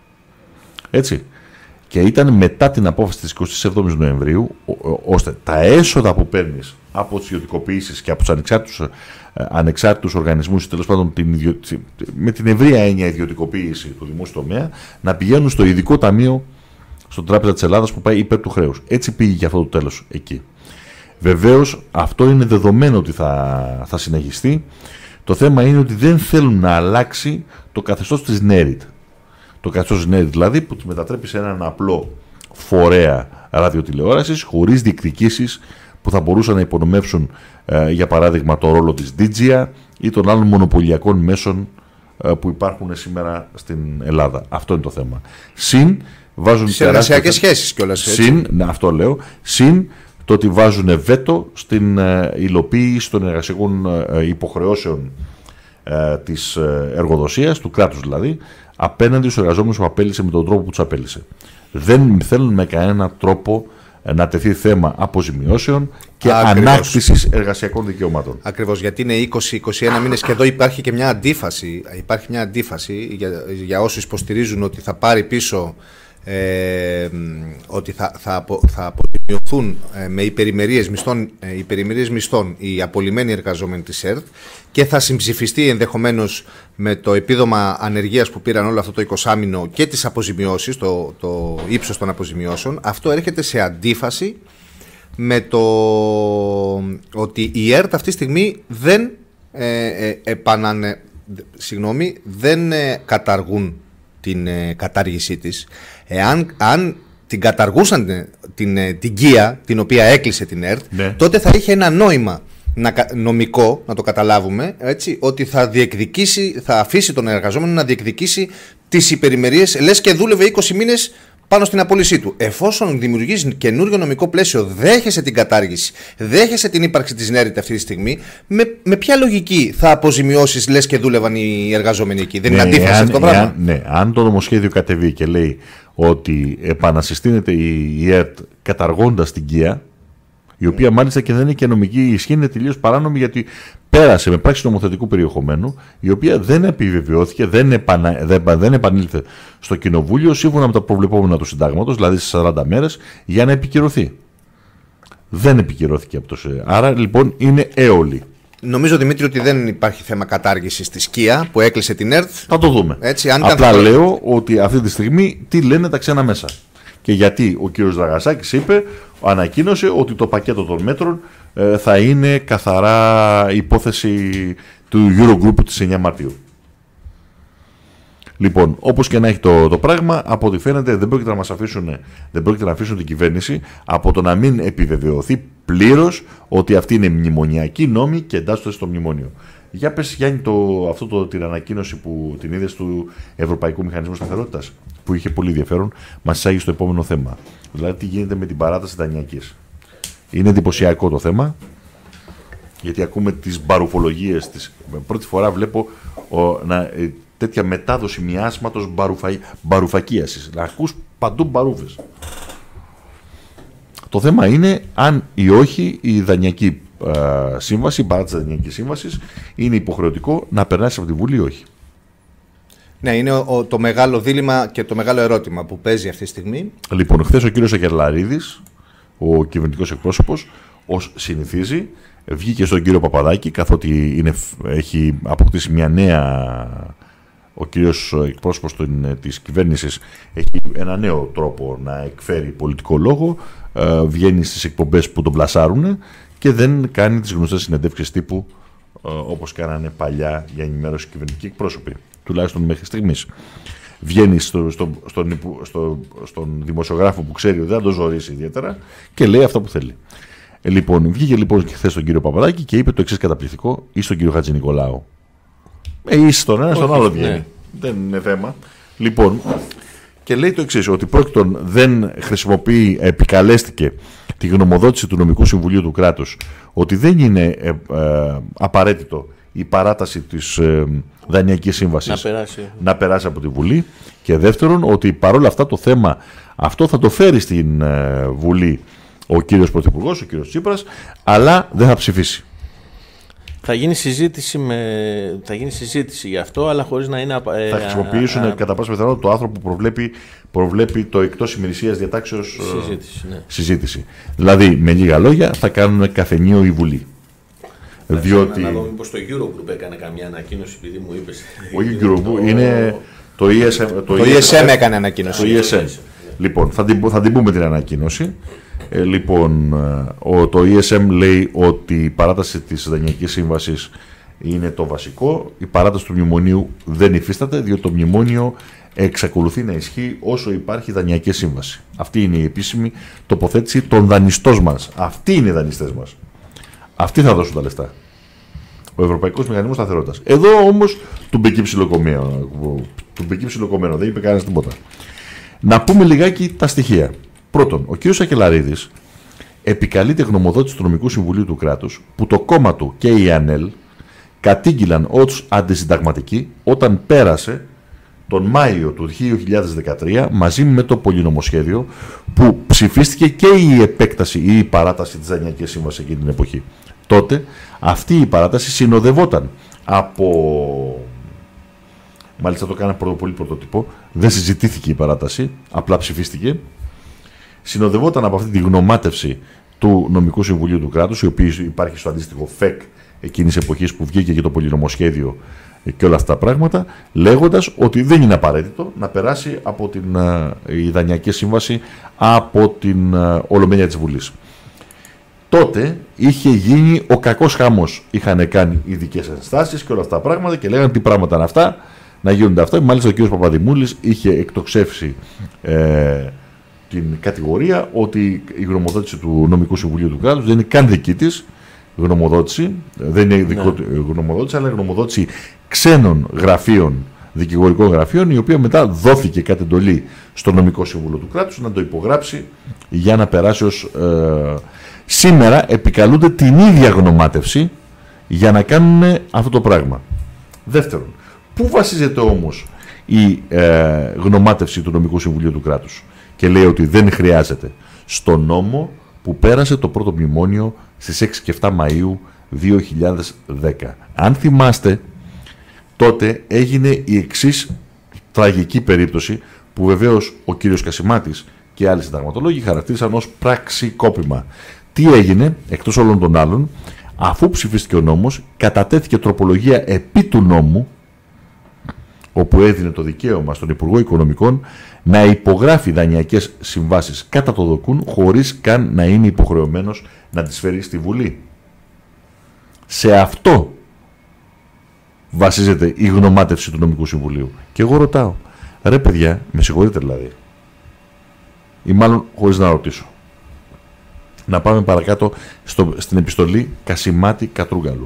Έτσι. Και ήταν μετά την απόφαση της 27ης Νοεμβρίου, ώστε τα έσοδα που παίρνεις από τις ιδιωτικοποιήσεις και από τους ανεξάρτητους οργανισμούς, τέλος πάντων με την ευρεία έννοια ιδιωτικοποίηση του δημόσιου τομέα, να πηγαίνουν στο ειδικό ταμείο, στον Τράπεζα της Ελλάδας που πάει υπέρ του χρέους. Έτσι πήγε και αυτό το τέλος εκεί. Βεβαίως αυτό είναι δεδομένο ότι θα συνεχιστεί. Το θέμα είναι ότι δεν θέλουν να αλλάξει το καθεστώς της ΝΕΡΙΤ. Το καθεστώς της ΝΕΡΙΤ δηλαδή που τη μετατρέπει σε έναν απλό φορέα ραδιοτηλεόρασης χωρίς διεκδικήσεις που θα μπορούσαν να υπονομεύσουν για παράδειγμα το ρόλο της DGA ή των άλλων μονοπωλιακών μέσων που υπάρχουν σήμερα στην Ελλάδα. Αυτό είναι το θέμα. Βάζουν σε εργασιακές σχέσεις κιόλας. Αυτό λέω. Το ότι βάζουν βέτο στην υλοποίηση των εργασιακών υποχρεώσεων της εργοδοσίας, του κράτους δηλαδή, απέναντι στους εργαζόμενους που απέλησε με τον τρόπο που τους απέλησε. Δεν θέλουν με κανένα τρόπο να τεθεί θέμα αποζημιώσεων και ανάκτησης εργασιακών δικαιωμάτων. Ακριβώς, γιατί είναι 20-21 μήνες και εδώ υπάρχει και μια αντίφαση. Υπάρχει μια αντίφαση για όσους υποστηρίζουν ότι θα πάρει πίσω, ότι θα αποζημιωθούν με υπερημερίες μισθών οι απολυμμένοι εργαζόμενοι της ΕΡΤ και θα συμψηφιστεί ενδεχομένως με το επίδομα ανεργίας που πήραν όλο αυτό το 20μηνο και τις αποζημιώσεις, το ύψος των αποζημιώσεων. Αυτό έρχεται σε αντίφαση με το ότι η ΕΡΤ αυτή τη στιγμή δεν καταργούν την κατάργησή της. Αν την καταργούσαν την ΚΙΑ, την οποία έκλεισε την ΕΡΤ, ναι, τότε θα είχε ένα νόημα νομικό, να το καταλάβουμε, έτσι, ότι θα αφήσει τον εργαζόμενο να διεκδικήσει τις υπερημερίες, λες και δούλευε 20 μήνες πάνω στην απόλυσή του. Εφόσον δημιουργείς καινούριο νομικό πλαίσιο, δέχεσαι την κατάργηση, δέχεσαι την ύπαρξη της ΝΕΡΤ αυτή τη στιγμή, με ποια λογική θα αποζημιώσεις, λες και δούλευαν οι εργαζόμενοι εκεί? Δεν είναι αντίφαση αυτό το πράγμα? Ναι, αν το νομοσχέδιο κατεβεί και λέει ότι επανασυστήνεται η ΕΡΤ καταργώντας την ΚΙΑ, η οποία μάλιστα και δεν είναι και νομική ισχύ, είναι τελείως παράνομη, γιατί πέρασε με πράξη νομοθετικού περιεχομένου, η οποία δεν επιβεβαιώθηκε, δεν επανήλθε στο Κοινοβούλιο σύμφωνα με τα προβλεπόμενα του Συντάγματος, δηλαδή στις 40 μέρες, για να επικυρωθεί. Δεν επικυρώθηκε από το ΣΕ. Άρα λοιπόν είναι έολη. Νομίζω, Δημήτρη, ότι δεν υπάρχει θέμα κατάργησης της ΚΙΑ που έκλεισε την ΕΡΤ. Θα το δούμε. Έτσι, απλά λέω ότι αυτή τη στιγμή τι λένε τα ξένα μέσα. Και γιατί ο κύριος Δραγασάκης ανακοίνωσε ότι το πακέτο των μέτρων θα είναι καθαρά υπόθεση του Eurogroup της 9 Μαρτίου. Λοιπόν, όπως και να έχει το πράγμα, από ό,τι φαίνεται δεν πρόκειται να αφήσουν την κυβέρνηση από το να μην επιβεβαιωθεί πλήρως ότι αυτή είναι μνημονιακή νόμη και εντάσσονται στο μνημόνιο. Για πες, Γιάννη, την ανακοίνωση που την είδες του Ευρωπαϊκού Μηχανισμού Σταθερότητας, που είχε πολύ ενδιαφέρον, μας εισάγει στο επόμενο θέμα. Δηλαδή, τι γίνεται με την παράταση δανειακής. Είναι εντυπωσιακό το θέμα, γιατί ακούμε τις μπαρουφολογίες της. Πρώτη φορά βλέπω τέτοια μετάδοση μοιάσματος μπαρουφακίασης. Να ακούς παντού μπαρούφες. Το θέμα είναι αν ή όχι η δανειακή σύμβαση, η παράταση της δανειακής σύμβασης, είναι υποχρεωτικό να περνάσει από τη Βουλή ή όχι. Ναι, είναι το μεγάλο δίλημμα και το μεγάλο ερώτημα που παίζει αυτή τη στιγμή. Λοιπόν, χθες ο κύριος Ακελαρίδης, ο κυβερνητικός εκπρόσωπος, ως συνηθίζει, βγήκε στον κύριο Παπαδάκη, καθότι έχει αποκτήσει μια νέα. Ο κύριος εκπρόσωπος της κυβέρνησης έχει ένα νέο τρόπο να εκφέρει πολιτικό λόγο, βγαίνει στις εκπομπές που τον πλασάρουν και δεν κάνει τις γνωστές συνεντεύξεις τύπου όπως κάνανε παλιά για ενημέρωση κυβερνητικοί εκπρόσωποι, τουλάχιστον μέχρι στιγμής. Βγαίνει στον δημοσιογράφο που ξέρει ότι δεν θα το ζωρίσει ιδιαίτερα και λέει αυτά που θέλει. Λοιπόν, βγήκε λοιπόν και χθες τον κύριο Παπαδάκη και είπε το εξής καταπληκτικό, ή στον κύριο Χατζηνικολάου. Ή στον ένα, στον άλλο βγαίνει. Ναι. Δεν είναι θέμα. Λοιπόν, και λέει το εξής, ότι πρόκειτον δεν επικαλέστηκε τη γνωμοδότηση του Νομικού Συμβουλίου του κράτους, ότι δεν είναι απαραίτητο η παράταση της δανειακής σύμβασης να περάσει από τη Βουλή, και δεύτερον ότι παρόλα αυτά το θέμα αυτό θα το φέρει στην Βουλή ο κύριος Πρωθυπουργός, ο κύριος Τσίπρας, αλλά δεν θα ψηφίσει. Θα γίνει συζήτηση γι' αυτό, αλλά χωρίς να είναι. Θα χρησιμοποιήσουν κατά πάσα πιθανότητα το άρθρο που προβλέπει το εκτός ημερησίας διατάξεως συζήτηση. Δηλαδή, με λίγα λόγια, θα κάνουν καφενείο η Βουλή. Διότι. Να δω μήπως το Eurogroup έκανε καμιά ανακοίνωση, επειδή μου είπες. Όχι Eurogroup, είναι το ESM. Το ESM έκανε ανακοίνωση. Το ESM. Λοιπόν, θα την πούμε την ανακοίνωση. Λοιπόν, το ESM λέει ότι η παράταση της δανειακής σύμβασης είναι το βασικό. Η παράταση του μνημονίου δεν υφίσταται, διότι το μνημόνιο εξακολουθεί να ισχύει όσο υπάρχει δανειακή σύμβαση. Αυτή είναι η επίσημη τοποθέτηση των δανειστών μας. Αυτοί είναι οι δανειστές μας. Αυτοί θα δώσουν τα λεφτά. Ο Ευρωπαϊκός Μηχανισμός Σταθερότητας. Εδώ όμως του μπήκε ψιλοκομμένο. Δεν είπε κανένας τίποτα. Να πούμε λιγάκι τα στοιχεία. Πρώτον, ο κ. Ακελαρίδης επικαλείται γνωμοδότηση του Νομικού Συμβουλίου του κράτους, που το κόμμα του και η ΑΝΕΛ κατήγγυλαν ως αντισυνταγματική όταν πέρασε τον Μάιο του 2013 μαζί με το πολυνομοσχέδιο που ψηφίστηκε και η επέκταση ή η παράταση της Δανειακής Σύμβασης εκείνη την εποχή. Τότε αυτή η παράταση συνοδευόταν από... Μάλιστα το κάναμε πολύ πρωτότυπο, δεν συζητήθηκε η παράταση, απλά ψηφίστηκε. Συνοδευόταν από αυτή τη γνωμάτευση του Νομικού Συμβουλίου του Κράτους, η οποία υπάρχει στο αντίστοιχο ΦΕΚ εκείνης εποχής που βγήκε και το πολυνομοσχέδιο και όλα αυτά τα πράγματα, λέγοντας ότι δεν είναι απαραίτητο να περάσει από η Δανειακή Σύμβαση από την Ολομέλεια της Βουλής. Τότε είχε γίνει ο κακός χαμός. Είχαν κάνει ειδικές ενστάσεις και όλα αυτά τα πράγματα και λέγανε τι πράγματα είναι αυτά, να γίνονται αυτά. Μάλιστα ο κ. Παπαδημούλης είχε εκτοξεύσει την κατηγορία ότι η γνωμοδότηση του Νομικού Συμβουλίου του Κράτους δεν είναι καν δική της γνωμοδότηση, δεν είναι δικό του γνωμοδότηση, αλλά γνωμοδότηση ξένων γραφείων, δικηγορικών γραφείων, η οποία μετά δόθηκε κατ' εντολή στο Νομικό Συμβούλιο του Κράτους να το υπογράψει για να περάσει ως... Σήμερα επικαλούνται την ίδια γνωμάτευση για να κάνουν αυτό το πράγμα. Δεύτερον, πού βασίζεται όμως η γνωμάτευση του Νομικού Συμβουλίου του Κράτους και λέει ότι δεν χρειάζεται? Στο νόμο που πέρασε το πρώτο μνημόνιο στις 6 και 7 Μαΐου 2010. Αν θυμάστε, τότε έγινε η εξής τραγική περίπτωση που βεβαίως ο κύριος Κασιμάτης και άλλοι συνταγματολόγοι χαρακτήρισαν ως πραξικόπημα. Τι έγινε, εκτός όλων των άλλων? Αφού ψηφίστηκε ο νόμος, κατατέθηκε τροπολογία επί του νόμου, όπου έδινε το δικαίωμα στον Υπουργό Οικονομικών να υπογράφει δανειακές συμβάσεις κατά το δοκούν, χωρίς καν να είναι υποχρεωμένος να τις φέρει στη Βουλή. Σε αυτό βασίζεται η γνωμάτευση του Νομικού Συμβουλίου. Και εγώ ρωτάω, ρε παιδιά, με συγχωρείτε δηλαδή, ή μάλλον χωρίς να ρωτήσω, να πάμε παρακάτω στην επιστολή Κασιμάτη Κατρούγκαλου,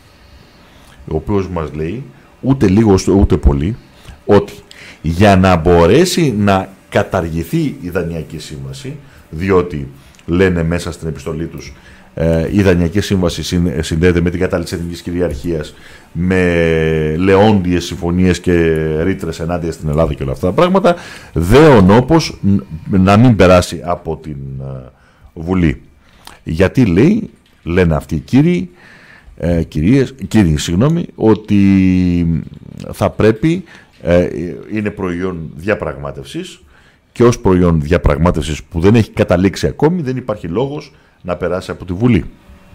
ο οποίος μας λέει, ούτε λίγο ούτε πολύ, ότι για να μπορέσει να καταργηθεί η Δανειακή Σύμβαση, διότι λένε μέσα στην επιστολή τους η Δανειακή Σύμβαση συνδέεται με την κατάληψη εθνικής κυριαρχίας, με λεόντιες συμφωνίες και ρήτρες ενάντια στην Ελλάδα και όλα αυτά τα πράγματα, δε ο νόπος να μην περάσει από την Βουλή. Γιατί λένε αυτοί οι κύριοι, ότι θα πρέπει, είναι προϊόν διαπραγμάτευσης και ως προϊόν διαπραγμάτευσης που δεν έχει καταλήξει ακόμη, δεν υπάρχει λόγος να περάσει από τη Βουλή.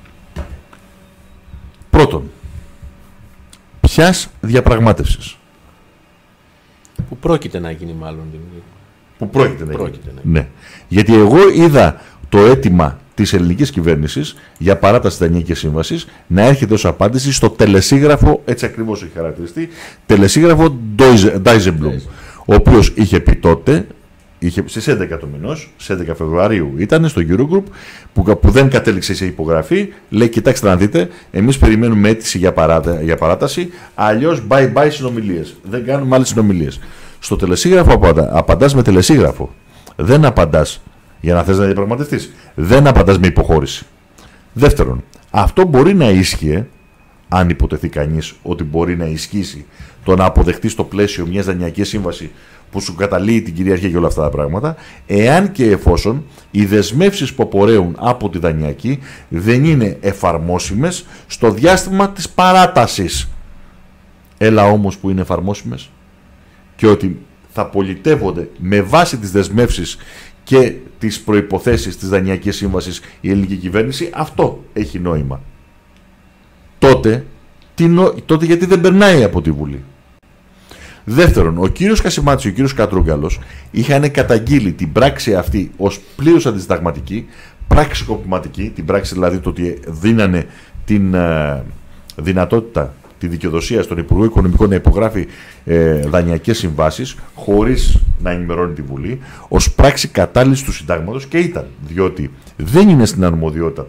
Πρώτον, ποιας διαπραγμάτευσης? Που πρόκειται να γίνει μάλλον. Που πρόκειται να γίνει. Ναι. Γιατί εγώ είδα το αίτημα της ελληνικής κυβέρνησης για παράταση της Δανειακής Σύμβασης να έρχεται ως απάντηση στο τελεσίγραφο, έτσι ακριβώς έχει χαρακτηριστεί, τελεσίγραφο Dijsselbloem, ο οποίος είχε πει τότε, στις 11 του μηνός, στις 11 Φεβρουαρίου ήταν στο Eurogroup, που δεν κατέληξε σε υπογραφή, λέει κοιτάξτε να δείτε, εμείς περιμένουμε αίτηση για παράταση, αλλιώς bye συνομιλίες, δεν κάνουμε άλλες συνομιλίες. Στο τελεσίγραφο απαντάς με τελεσίγραφο, δεν απαντάς για να θες να διαπραγματευτείς, δεν απαντάς με υποχώρηση. Δεύτερον, αυτό μπορεί να ίσχυε, αν υποτεθεί κανείς ότι μπορεί να ισχύσει το να αποδεχτεί στο πλαίσιο μιας Δανειακής Σύμβασης που σου καταλύει την κυριαρχία και όλα αυτά τα πράγματα, εάν και εφόσον οι δεσμεύσεις που απορρέουν από τη Δανειακή δεν είναι εφαρμόσιμες στο διάστημα της παράτασης. Έλα όμως που είναι εφαρμόσιμες και ότι θα πολιτεύονται με βάση τις δεσμεύσεις και τις προϋποθέσεις της Δανειακής Σύμβασης η ελληνική κυβέρνηση, αυτό έχει νόημα. Τότε γιατί δεν περνάει από τη Βουλή? Δεύτερον, ο κύριος Κασιμάτης και ο κύριος Κατρούγκαλος είχαν καταγγείλει την πράξη αυτή ως πλήρως αντισυνταγματική, πράξη κοπηματική, την πράξη δηλαδή το ότι δίνανε την δυνατότητα, τη δικαιοδοσία στον Υπουργό Οικονομικών να υπογράφει δανειακές συμβάσεις χωρίς να ενημερώνει τη Βουλή, ως πράξη κατάλυσης του συντάγματος, και ήταν, διότι δεν είναι στην αρμοδιότητα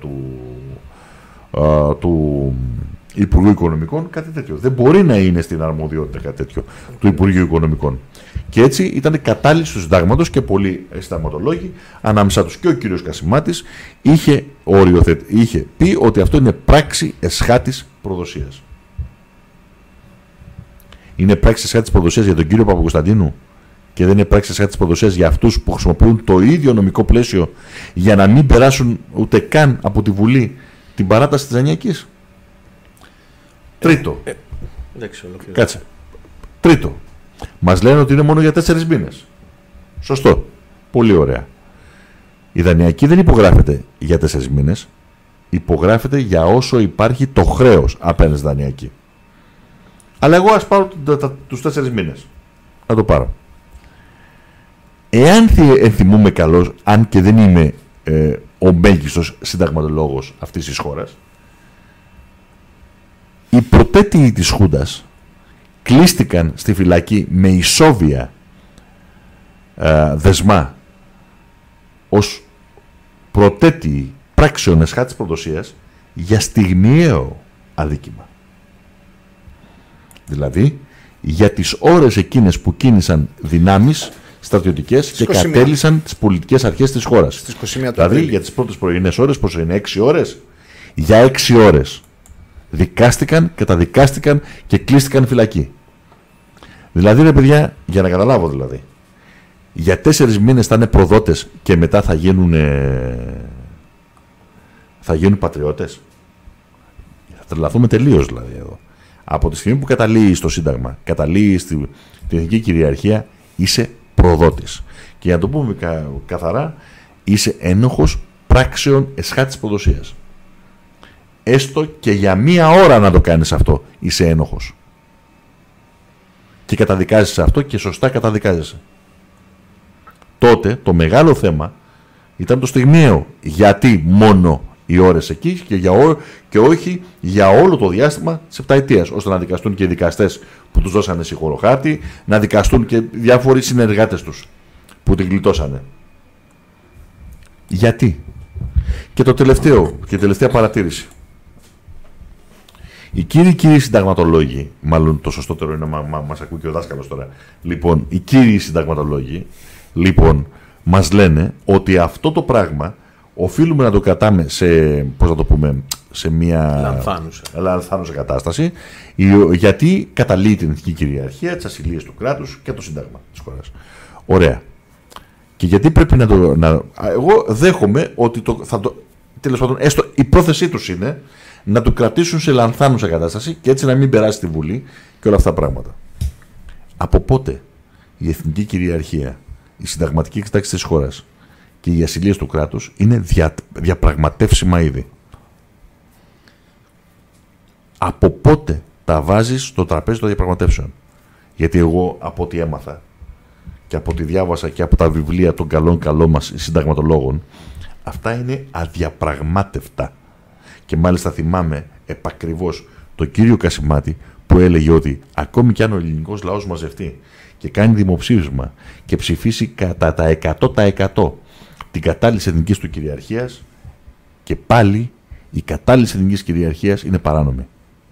του Υπουργού Οικονομικών κάτι τέτοιο. Δεν μπορεί να είναι στην αρμοδιότητα κάτι τέτοιο του Υπουργείου Οικονομικών. Και έτσι ήταν κατάλυση του συντάγματος και πολλοί συνταγματολόγοι, ανάμεσά τους και ο κύριος Κασιμάτης, είχε πει ότι αυτό είναι πράξη εσχάτης προδοσίας. Είναι πράξη εσχάτης της προδοσίας για τον κύριο Παπακοσταντίνου και δεν είναι πράξη εσχάτης της προδοσίας για αυτούς που χρησιμοποιούν το ίδιο νομικό πλαίσιο για να μην περάσουν ούτε καν από τη Βουλή την παράταση της Δανειακής? Τρίτο. Κάτσε. Τρίτο. Μας λένε ότι είναι μόνο για 4 μήνες. Σωστό. Πολύ ωραία. Η Δανειακή δεν υπογράφεται για 4 μήνες. Υπογράφεται για όσο υπάρχει το χρέος απέναντι στη Δανειακή. Αλλά εγώ ας πάρω τους 4 μήνες. Να το πάρω. Εάν ενθυμούμε καλώς, αν και δεν είμαι ο μέγιστος συνταγματολόγος αυτής της χώρας, οι προτέτειοι της Χούντας κλείστηκαν στη φυλακή με ισόβια δεσμά ως προτέτειοι πράξεων εσχάτης προδοσίας για στιγμιαίο αδίκημα. Δηλαδή, για τις ώρες εκείνες που κίνησαν δυνάμεις στρατιωτικές και κατέλησαν τις πολιτικές αρχές της χώρας. Δηλαδή, για τις πρώτες πρωινές ώρες, πόσο είναι, 6 ώρες? Για 6 ώρες δικάστηκαν, καταδικάστηκαν και κλείστηκαν φυλακή. Δηλαδή, ρε παιδιά, για να καταλάβω δηλαδή, για 4 μήνες θα είναι προδότες και μετά θα γίνουν πατριώτες. Θα τρελαθούμε τελείως δηλαδή εδώ. Από τη στιγμή που καταλύει στο Σύνταγμα, καταλύει στην εθνική κυριαρχία, είσαι προδότης. Και για να το πούμε καθαρά, είσαι ένοχος πράξεων εσχάτης προδοσίας. Έστω και για 1 ώρα να το κάνεις αυτό, είσαι ένοχος. Και καταδικάζεσαι αυτό και σωστά καταδικάζεσαι. Τότε το μεγάλο θέμα ήταν το στιγμιαίο. Γιατί μόνο οι ώρες εκεί και όχι για όλο το διάστημα της 7ετίας, ώστε να δικαστούν και οι δικαστές που τους δώσανε συγχωροχάρτη, να δικαστούν και διάφοροι συνεργάτες τους που την γλιτώσανε. Γιατί? Και το τελευταίο, και η τελευταία παρατήρηση. Οι κύριοι συνταγματολόγοι, μάλλον το σωστότερο είναι να μας ακούει και ο δάσκαλος τώρα, λοιπόν, οι κύριοι συνταγματολόγοι, λοιπόν, μας λένε ότι αυτό το πράγμα οφείλουμε να το κρατάμε σε, πώς να το πούμε, σε μια λανθάνουσα κατάσταση, γιατί καταλύει την εθνική κυριαρχία, τις ασυλίες του κράτους και το Σύνταγμα της χώρας. Ωραία. Και γιατί πρέπει να το... εγώ δέχομαι ότι τέλος πάντων, έστω η πρόθεσή τους είναι να το κρατήσουν σε λανθάνουσα κατάσταση και έτσι να μην περάσει στη Βουλή και όλα αυτά τα πράγματα. Από πότε η εθνική κυριαρχία, η συνταγματική εξετάξη της χώρας και οι ασυλίες του κράτους είναι διαπραγματεύσιμα είδη? Από πότε τα βάζεις στο τραπέζι των διαπραγματεύσεων? Γιατί εγώ από ό,τι έμαθα και από ό,τι διάβασα και από τα βιβλία των καλών μας συνταγματολόγων, αυτά είναι αδιαπραγμάτευτα. Και μάλιστα θυμάμαι επακριβώς τον κύριο Κασιμάτη που έλεγε ότι ακόμη κι αν ο ελληνικός λαός μαζευτεί και κάνει δημοψήφισμα και ψηφίσει κατά τα 100% την κατάλυση εθνικής του κυριαρχίας, και πάλι η κατάλυση εθνικής κυριαρχίας είναι παράνομη.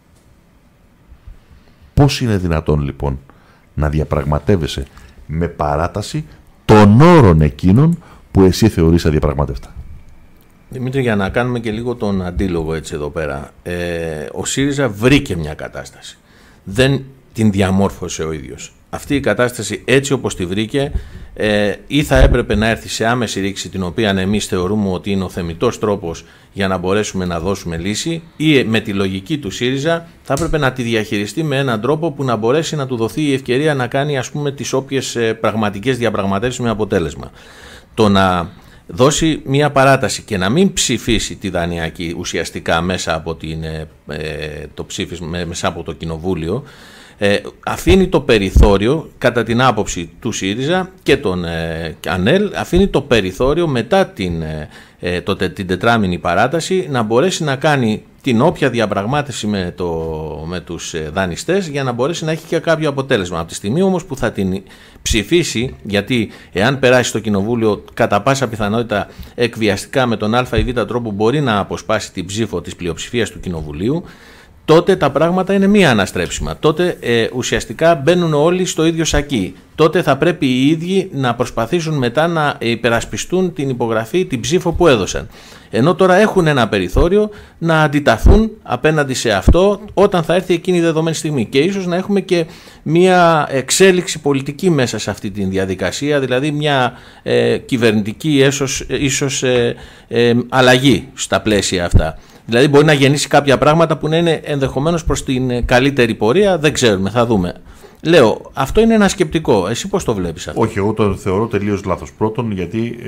Πώς είναι δυνατόν λοιπόν να διαπραγματεύεσαι με παράταση των όρων εκείνων που εσύ θεωρείς αδιαπραγμάτευτα? Δημήτρη, για να κάνουμε και λίγο τον αντίλογο έτσι εδώ πέρα, ο ΣΥΡΙΖΑ βρήκε μια κατάσταση. Δεν την διαμόρφωσε ο ίδιος. Αυτή η κατάσταση έτσι όπως τη βρήκε, ή θα έπρεπε να έρθει σε άμεση ρήξη, την οποία εμείς θεωρούμε ότι είναι ο θεμιτός τρόπος για να μπορέσουμε να δώσουμε λύση, ή με τη λογική του ΣΥΡΙΖΑ θα έπρεπε να τη διαχειριστεί με έναν τρόπο που να μπορέσει να του δοθεί η ευκαιρία να κάνει, ας πούμε, τις όποιες πραγματικές διαπραγματεύσεις με αποτέλεσμα. Το να δώσει μια παράταση και να μην ψηφίσει τη Δανειακή ουσιαστικά μέσα από το ψήφισμα, μέσα από το Κοινοβούλιο, αφήνει το περιθώριο, κατά την άποψη του ΣΥΡΙΖΑ και των ΑΝΕΛ, αφήνει το περιθώριο μετά την τετράμηνη παράταση να μπορέσει να κάνει την όποια διαπραγμάτευση με τους δανειστές για να μπορέσει να έχει και κάποιο αποτέλεσμα. Από τη στιγμή όμως που θα την ψηφίσει, γιατί εάν περάσει στο Κοινοβούλιο κατά πάσα πιθανότητα εκβιαστικά με τον α ή β τρόπο μπορεί να αποσπάσει την ψήφο της πλειοψηφίας του Κοινοβουλίου, τότε τα πράγματα είναι μη αναστρέψιμα. Τότε ουσιαστικά μπαίνουν όλοι στο ίδιο σακί. Τότε θα πρέπει οι ίδιοι να προσπαθήσουν μετά να υπερασπιστούν την υπογραφή, την ψήφο που έδωσαν. Ενώ τώρα έχουν ένα περιθώριο να αντιταθούν απέναντι σε αυτό όταν θα έρθει εκείνη η δεδομένη στιγμή. Και ίσως να έχουμε και μια εξέλιξη πολιτική μέσα σε αυτή τη διαδικασία, δηλαδή μια κυβερνητική ίσως αλλαγή στα πλαίσια αυτά. Δηλαδή μπορεί να γεννήσει κάποια πράγματα που να είναι ενδεχομένως προς την καλύτερη πορεία, δεν ξέρουμε, θα δούμε. Λέω, αυτό είναι ένα σκεπτικό. Εσύ πώς το βλέπεις αυτό? Όχι, εγώ το θεωρώ τελείως λάθος. Πρώτον, γιατί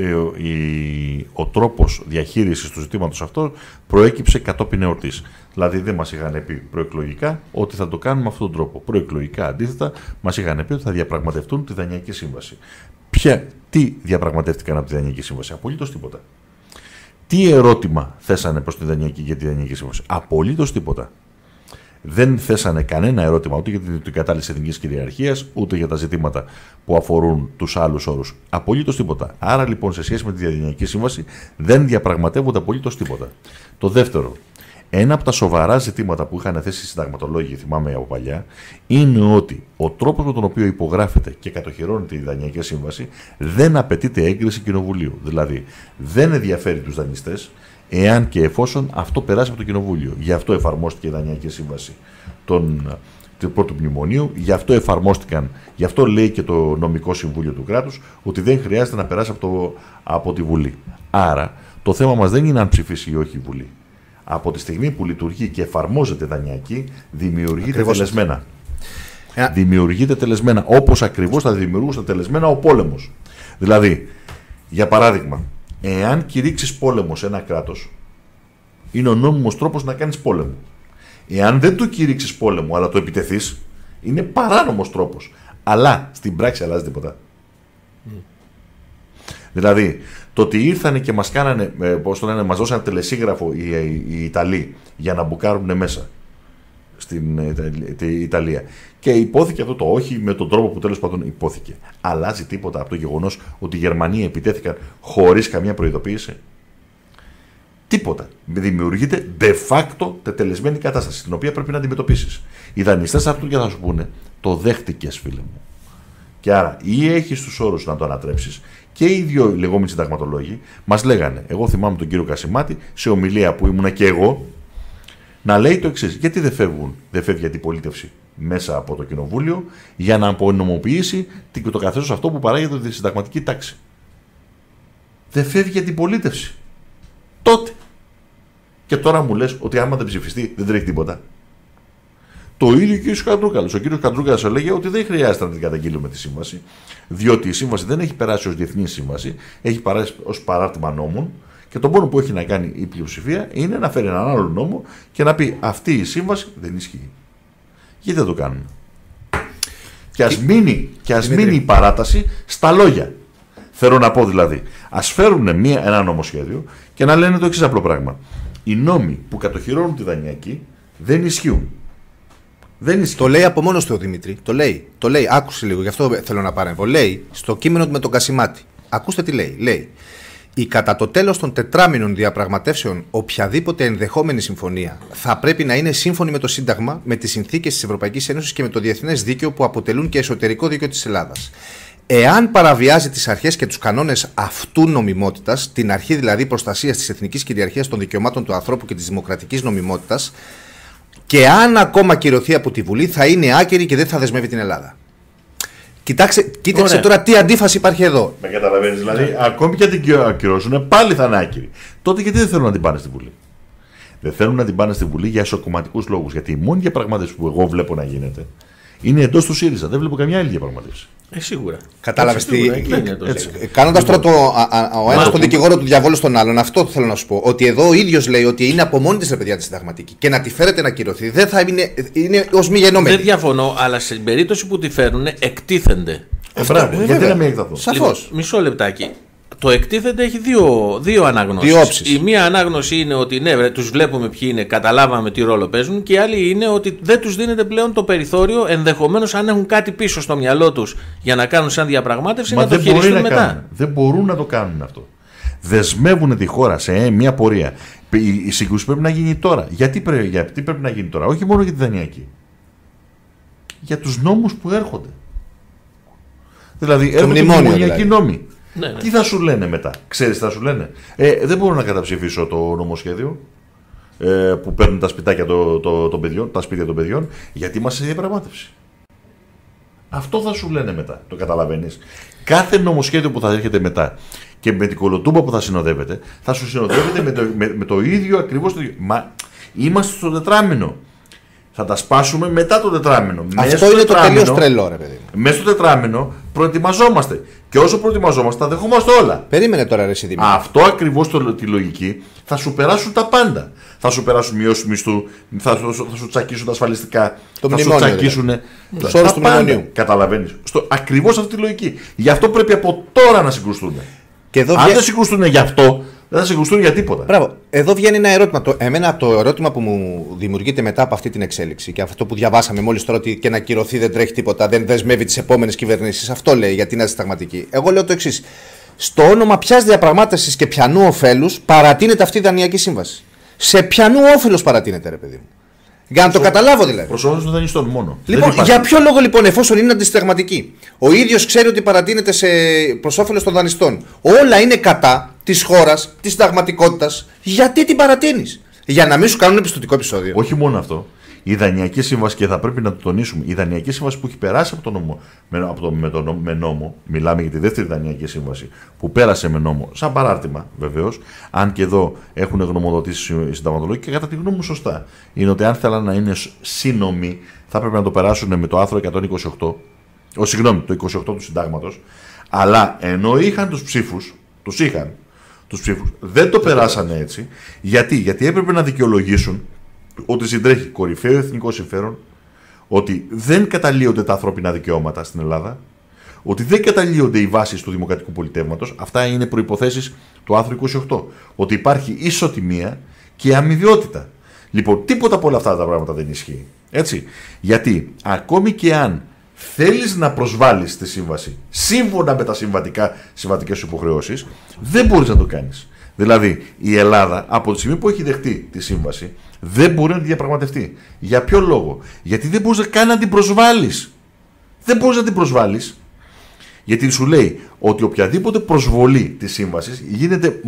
ο τρόπος διαχείρισης του ζητήματος αυτό προέκυψε κατόπιν εορτής. Δηλαδή δεν μας είχαν πει προεκλογικά ότι θα το κάνουμε με αυτόν τον τρόπο. Προεκλογικά αντίθετα μας είχαν πει ότι θα διαπραγματευτούν τη Δανειακή Σύμβαση. Τι διαπραγματεύτηκαν από τη Δανειακή Σύμβαση? Απολύτως τίποτα. Τι ερώτημα θέσανε προς τη Δανειακή για τη Δανειακή Σύμβαση? Απολύτως τίποτα. Δεν θέσανε κανένα ερώτημα ούτε για την κατάλυση εθνικής κυριαρχίας, ούτε για τα ζητήματα που αφορούν τους άλλους όρους. Απολύτως τίποτα. Άρα λοιπόν σε σχέση με τη Δανειακή Σύμβαση δεν διαπραγματεύονται απολύτως τίποτα. Το δεύτερο, ένα από τα σοβαρά ζητήματα που είχαν θέσει οι συνταγματολόγοι, θυμάμαι από παλιά, είναι ότι ο τρόπος με τον οποίο υπογράφεται και κατοχυρώνεται η Δανειακή Σύμβαση δεν απαιτείται έγκριση κοινοβουλίου. Δηλαδή δεν ενδιαφέρει τους δανειστές εάν και εφόσον αυτό περάσει από το Κοινοβούλιο. Γι' αυτό εφαρμόστηκε η Δανειακή Σύμβαση του πρώτου μνημονίου, γι' αυτό λέει και το νομικό συμβούλιο του κράτους ότι δεν χρειάζεται να περάσει από τη Βουλή. Άρα το θέμα μας δεν είναι αν ψηφίσει ή όχι η Βουλή. Από τη στιγμή που λειτουργεί και εφαρμόζεται δανειακή, δημιουργείται τελεσμένα. Δημιουργείται τελεσμένα, όπως ακριβώς θα δημιουργούσε τελεσμένα ο πόλεμος. Δηλαδή, για παράδειγμα, εάν κηρύξεις πόλεμο σε ένα κράτος, είναι ο νόμιμος τρόπος να κάνεις πόλεμο. Εάν δεν το κηρύξεις πόλεμο, αλλά το επιτεθείς, είναι παράνομος τρόπος. Αλλά στην πράξη αλλάζει τίποτα. Δηλαδή, το ότι ήρθανε και μας κάνανε, μας δώσανε τελεσίγραφο οι Ιταλοί για να μπουκάρουν μέσα στην Ιταλία. Και υπόθηκε αυτό το όχι με τον τρόπο που τέλος πάντων υπόθηκε. Αλλάζει τίποτα από το γεγονός ότι οι Γερμανοί επιτέθηκαν χωρίς καμία προειδοποίηση? Τίποτα. Δημιουργείται de facto τετελεσμένη κατάσταση, την οποία πρέπει να αντιμετωπίσεις. Οι δανειστές αυτού και θα σου πούνε, το δέχτηκες, φίλε μου. Και άρα ή έχεις τους όρους να το ανατρέψεις, και οι δύο λεγόμενοι συνταγματολόγοι μας λέγανε, εγώ θυμάμαι τον κύριο Κασιμάτη, σε ομιλία που ήμουνα και εγώ, να λέει το εξής: γιατί δεν φεύγει η αντιπολίτευση μέσα από το κοινοβούλιο για να απονομοποιήσει το καθεστώς αυτό που παράγεται τη συνταγματική τάξη? Δεν φεύγει η αντιπολίτευση. Τότε. Και τώρα μου λες ότι άμα δεν ψηφιστεί δεν τρέχει τίποτα. Το ίδιο και ο κ. Καντρούκαλος. Ο κ. Καντρούκαλος έλεγε ότι δεν χρειάζεται να την καταγγείλουμε τη σύμβαση, διότι η σύμβαση δεν έχει περάσει ως διεθνή σύμβαση, έχει περάσει ως παράρτημα νόμων. Και το μόνο που έχει να κάνει η πλειοψηφία είναι να φέρει έναν άλλο νόμο και να πει αυτή η σύμβαση δεν ισχύει. Γιατί δεν το κάνουν? Και ας μείνει η παράταση στα λόγια. Θέλω να πω δηλαδή, ας φέρουν ένα νομοσχέδιο και να λένε το εξής απλό πράγμα. Οι νόμοι που κατοχυρώνουν τη Δανειακή δεν ισχύουν. Το λέει από μόνος του ο Δημήτρη. Το λέει. Άκουσε λίγο, γι' αυτό θέλω να παρέμβω. Λέει στο κείμενο με τον Κασιμάτη. Ακούστε τι λέει. Λέει: η κατά το τέλος των τετράμινων διαπραγματεύσεων οποιαδήποτε ενδεχόμενη συμφωνία θα πρέπει να είναι σύμφωνη με το Σύνταγμα, με τις συνθήκες της Ευρωπαϊκής Ένωσης και με το διεθνές δίκαιο που αποτελούν και εσωτερικό δίκαιο της Ελλάδας. Εάν παραβιάζει τις αρχές και τους κανόνες αυτού νομιμότητας, την αρχή δηλαδή προστασίας της εθνικής κυριαρχίας, των δικαιωμάτων του ανθρώπου και της δημοκρατικής νομιμότητας, και αν ακόμα κυρωθεί από τη Βουλή, θα είναι άκερη και δεν θα δεσμεύει την Ελλάδα. Κοίταξε τώρα τι αντίφαση υπάρχει εδώ. Με καταλαβαίνεις, δηλαδή, ακόμη και αν την ακυρώσουν, πάλι θα είναι άκυρη. Τότε γιατί δεν θέλουν να την πάνε στη Βουλή? Δεν θέλουν να την πάνε στη Βουλή για ισοκομματικούς λόγους. Γιατί η μόνη διαπραγμάτευση που εγώ βλέπω να γίνεται είναι εντός του ΣΥΡΙΖΑ. Δεν βλέπω καμιά άλλη διαπραγμάτευση. Σίγουρα. Κατάλαβες τι. Κάνοντας τώρα ο ένας τον δικηγόρο του διαβόλου στον άλλον, αυτό θέλω να σου πω. Ότι εδώ ο ίδιος λέει ότι είναι από μόνη της, ρε παιδιά, τη συνταγματική. Και να τη φέρετε να κυρωθεί δεν θα είναι ως μη γεννόμενη. Δεν διαφωνώ, αλλά στην περίπτωση που τη φέρουν εκτίθενται. Γιατί να μην εκταθούν? Σαφώς. Μισό λεπτάκι. Το εκτίθενται έχει δύο αναγνώσεις. Δύο όψεις. Η μία ανάγνωση είναι ότι ναι, τους βλέπουμε ποιοι είναι, καταλάβαμε τι ρόλο παίζουν, και η άλλη είναι ότι δεν τους δίνεται πλέον το περιθώριο, ενδεχομένως αν έχουν κάτι πίσω στο μυαλό τους για να κάνουν σαν διαπραγμάτευση, να το χειριστούν μετά. Δεν μπορούν να το κάνουν αυτό. δεσμεύουν τη χώρα σε μια πορεία. Η σύγκρουση πρέπει να γίνει τώρα. Γιατί πρέπει να γίνει τώρα, όχι μόνο για τη δανειακή. Για τους νόμους που έρχονται. Δηλαδή, έρχονται μνημονιακοί νόμοι. Ναι. Τι θα σου λένε μετά, ξέρεις τι θα σου λένε. Δεν μπορώ να καταψηφίσω το νομοσχέδιο που παίρνουν τα σπιτάκια των παιδιών, τα σπίτια των παιδιών, γιατί είμαστε σε διαπραγμάτευση. Αυτό θα σου λένε μετά, το καταλαβαίνεις. Κάθε νομοσχέδιο που θα έρχεται μετά και με την κολοτούμπα που θα συνοδεύεται, θα σου συνοδεύεται με το ίδιο ακριβώς. Μα είμαστε στο τετράμινο. Θα τα σπάσουμε μετά το τετράμινο. Αυτό είναι το τελείως τρελό, ρε παιδί. Μέσα στο τετράμινο προετοιμαζόμαστε. Και όσο προετοιμαζόμαστε, τα δεχόμαστε όλα. Περίμενε τώρα, ρε Δημήτρη. Αυτό ακριβώς τη λογική θα σου περάσουν τα πάντα. Θα σου περάσουν μειώσεις μισθού, θα σου τσακίσουν τα ασφαλιστικά, το θα μνημόνιο, σου τσακίσουν. Τους όρους του μνημονίου. Καταλαβαίνεις. Ακριβώς αυτή τη λογική. Γι' αυτό πρέπει από τώρα να συγκρουστούν. Αν δεν συγκρουστούν γι' αυτό, δεν θα συγκρουστούν για τίποτα. Μπράβο. Εδώ βγαίνει ένα ερώτημα. Εμένα το ερώτημα που μου δημιουργείται μετά από αυτή την εξέλιξη και αυτό που διαβάσαμε μόλις τώρα, ότι και να κυρωθεί δεν τρέχει τίποτα, δεν δεσμεύει τις επόμενες κυβερνήσεις. Αυτό λέει γιατί είναι συνταγματική. Εγώ λέω το εξής. Στο όνομα ποιας διαπραγμάτευσης και ποιανού ωφέλους παρατείνεται αυτή η δανειακή σύμβαση. Σε ποιανού όφελος παρατείνεται, ρε παιδί μου. Για να το καταλάβω δηλαδή. Προς όφελος των δανειστών μόνο. Λοιπόν, για ποιο λόγο λοιπόν, εφόσον είναι αντισυνταγματική, ο ίδιος ξέρει ότι παρατείνεται προς όφελος των δανειστών, όλα είναι κατά της χώρας, της συνταγματικότητας, γιατί την παρατείνεις? Για να μην σου κάνουν επιστοτικό επεισόδιο. Όχι μόνο αυτό. Η δανειακή σύμβαση, και θα πρέπει να το τονίσουμε, η δανειακή σύμβαση που έχει περάσει με νόμο, μιλάμε για τη δεύτερη δανειακή σύμβαση που πέρασε με νόμο, σαν παράρτημα βεβαίως, αν και εδώ έχουν γνωμοδοτήσει οι συνταγματολόγοι και κατά τη γνώμη μου σωστά, είναι ότι αν θέλαν να είναι σύνομοι, θα πρέπει να το περάσουν με το άρθρο 128, το 28 του συντάγματος, αλλά ενώ είχαν τους ψήφους, δεν το περάσανε έτσι. Γιατί έπρεπε να δικαιολογήσουν ότι συντρέχει κορυφαίο εθνικό συμφέρον, ότι δεν καταλύονται τα ανθρώπινα δικαιώματα στην Ελλάδα, ότι δεν καταλύονται οι βάσεις του δημοκρατικού πολιτεύματος. Αυτά είναι προϋποθέσεις του άρθρου 28. Ότι υπάρχει ισοτιμία και αμοιβαιότητα. Λοιπόν, τίποτα από όλα αυτά τα πράγματα δεν ισχύει. Έτσι. Γιατί ακόμη και αν θέλεις να προσβάλλεις τη σύμβαση σύμφωνα με τα συμβατικές υποχρεώσεις, δεν μπορείς να το κάνεις. Δηλαδή, η Ελλάδα από τη στιγμή που έχει δεχτεί τη σύμβαση δεν μπορεί να τη διαπραγματευτεί. Για ποιο λόγο? Γιατί δεν μπορείς καν να την προσβάλλεις. Δεν μπορείς να την προσβάλλεις. Γιατί σου λέει ότι οποιαδήποτε προσβολή της σύμβασης γίνεται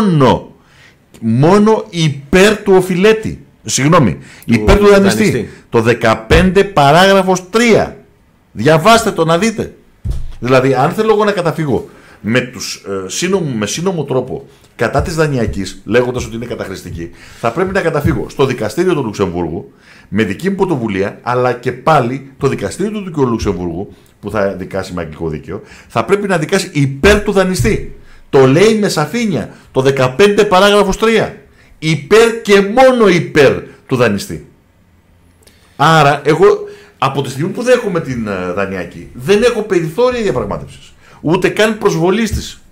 μόνο υπέρ του οφειλέτη. Συγγνώμη, υπέρ του δανειστή. Το 15 παράγραφος 3. Διαβάστε το να δείτε. Δηλαδή, αν θέλω εγώ να καταφύγω με σύνομο τρόπο κατά της δανειακής, λέγοντας ότι είναι καταχρηστική, θα πρέπει να καταφύγω στο δικαστήριο του Λουξεμβούργου με δική μου πρωτοβουλία, αλλά και πάλι το δικαστήριο του Λουξεμβούργου, που θα δικάσει με αγγλικό δίκαιο, θα πρέπει να δικάσει υπέρ του δανειστή. Το λέει με σαφήνεια το 15 παράγραφος 3. Υπέρ και μόνο υπέρ του δανειστή. Άρα, εγώ από τη στιγμή που δέχομαι την δανειακή, δεν έχω περιθώρια διαπραγμάτευσης. Ούτε καν προσβολής της.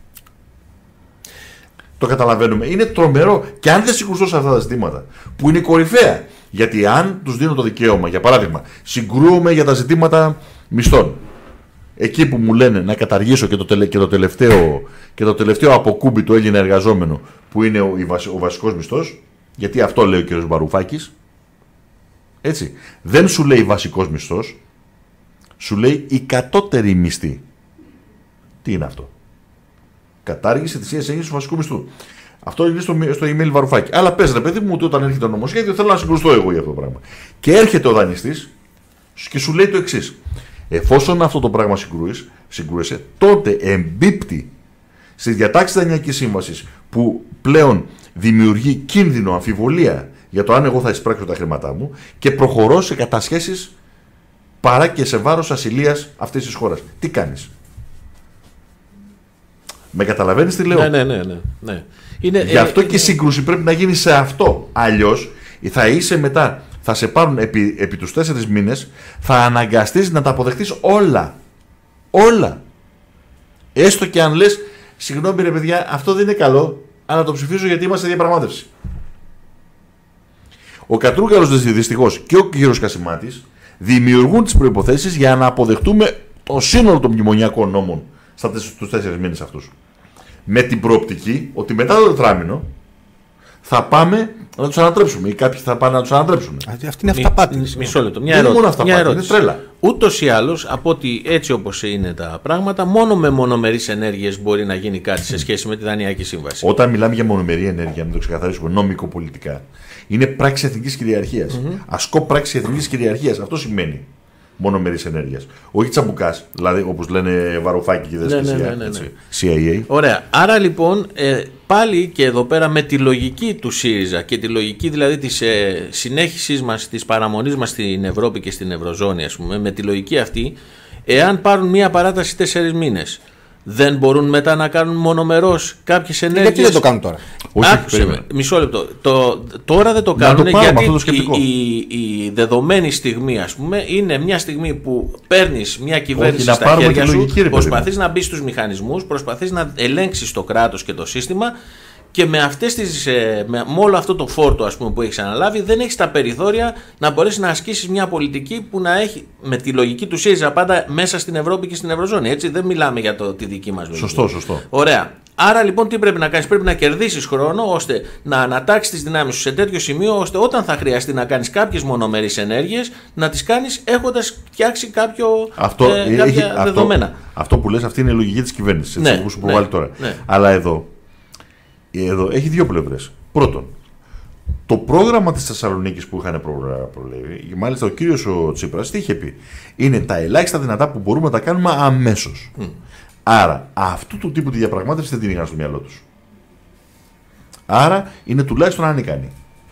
Το καταλαβαίνουμε. Είναι τρομερό. Και αν δεν συγκρουστώ σε αυτά τα ζητήματα, που είναι κορυφαία, γιατί αν τους δίνω το δικαίωμα, για παράδειγμα, συγκρούομαι για τα ζητήματα μισθών. Εκεί που μου λένε να καταργήσω και το τελευταίο αποκούμπι του Έλληνα εργαζόμενο, που είναι ο βασικός μισθός, γιατί αυτό λέει ο κ. Βαρουφάκης. Έτσι. Δεν σου λέει βασικός μισθός, σου λέει η κατώτερη μισθή. Τι είναι αυτό? Κατάργηση της ίασης του βασικού μισθού. Αυτό είναι στο email Βαρουφάκη. Αλλά πες ρε παιδί μου, ότι όταν έρχεται το νομοσχέδιο θέλω να συγκρουστώ εγώ για αυτό το πράγμα. Και έρχεται ο δανειστής και σου λέει το εξής. Εφόσον αυτό το πράγμα συγκρούεσαι, τότε εμπίπτει στις διατάξεις της δανειακής σύμβασης που πλέον δημιουργεί κίνδυνο, αμφιβολία για το αν εγώ θα εισπράξω τα χρήματά μου και προχωρώ σε κατασχέσεις παρά και σε βάρος ασυλίας αυτής της χώρας. Τι κάνεις? Με καταλαβαίνεις τι λέω? Ναι. Γι' αυτό και η σύγκρουση πρέπει να γίνει σε αυτό. Αλλιώς θα είσαι μετά, θα σε πάρουν επί τους 4 μήνες, θα αναγκαστείς να τα αποδεχτείς όλα. Όλα. Έστω και αν λες, συγγνώμη ρε παιδιά, αυτό δεν είναι καλό, αλλά το ψηφίζω γιατί είμαστε διαπραγμάτευση. Ο Κατρούγκαλος δυστυχώς και ο κύριος Κασιμάτης δημιουργούν τις προϋποθέσεις για να αποδεχτούμε το σύνολο των μνημονιακών νόμων στους 4 μήνες αυτούς. Με την προοπτική ότι μετά το τετράμινο θα πάμε να τους ανατρέψουμε ή κάποιοι θα πάνε να τους ανατρέψουν. Αυτή είναι αυταπάτη. Μισό λεπτό. Δεν είναι μόνο αυταπάτη, είναι τρέλα. Ούτως ή άλλως, από ότι έτσι όπως είναι τα πράγματα, μόνο με μονομερείς ενέργειες μπορεί να γίνει κάτι σε σχέση με τη Δανειακή Σύμβαση. Όταν μιλάμε για μονομερή ενέργεια, να το ξεκαθαρίσουμε νομικοπολιτικά, είναι πράξη εθνικής κυριαρχίας. Ασκώ πράξη εθνικής κυριαρχίας. Αυτό σημαίνει μονομερής ενέργειας. Όχι τσαμπουκάς, δηλαδή όπως λένε Βαρουφάκη και Δεσπισιά. CIA. Ωραία. Άρα λοιπόν πάλι και εδώ πέρα με τη λογική του ΣΥΡΙΖΑ και τη λογική δηλαδή της συνέχισης μας, της παραμονής μας στην Ευρώπη και στην Ευρωζώνη, ας πούμε, με τη λογική αυτή, εάν πάρουν μία παράταση 4 μήνες, δεν μπορούν μετά να κάνουν μονομερός κάποιες ενέργειες? Γιατί δεν το κάνουν τώρα? Άκουσε με, μισό λεπτό. Τώρα δεν το κάνουν γιατί η δεδομένη στιγμή, ας πούμε, είναι μια στιγμή που παίρνεις μια κυβέρνηση στα χέρια σου, προσπαθείς να μπεις στους μηχανισμούς, προσπαθείς να ελέγξεις το κράτος και το σύστημα και με όλο αυτό το φόρτο, ας πούμε, που έχεις αναλάβει, δεν έχεις τα περιθώρια να μπορέσεις να ασκήσεις μια πολιτική που να έχει με τη λογική του ΣΥΡΙΖΑ πάντα μέσα στην Ευρώπη και στην Ευρωζώνη. Έτσι, δεν μιλάμε για τη δική μας λογική. Σωστό. Ωραία. Άρα λοιπόν τι πρέπει να κάνεις? Πρέπει να κερδίσεις χρόνο ώστε να ανατάξεις τις δυνάμεις σου σε τέτοιο σημείο ώστε όταν θα χρειαστεί να κάνεις κάποιες μονομερείς ενέργειες να τις κάνεις έχοντας φτιάξει κάποια δεδομένα. Αυτό που λες, αυτή είναι η λογική της κυβέρνησης. Ναι, που σου προβάλλει τώρα. Ναι. Αλλά εδώ έχει δύο πλευρές. Πρώτον, το πρόγραμμα της Θεσσαλονίκης που είχαν προλέβει, μάλιστα ο κύριος ο Τσίπρας τι είχε πει? Είναι τα ελάχιστα δυνατά που μπορούμε να τα κάνουμε αμέσως. Άρα, αυτού του τύπου τη διαπραγμάτευση δεν την είχαν στο μυαλό τους. Άρα, είναι τουλάχιστον ανίκανοι.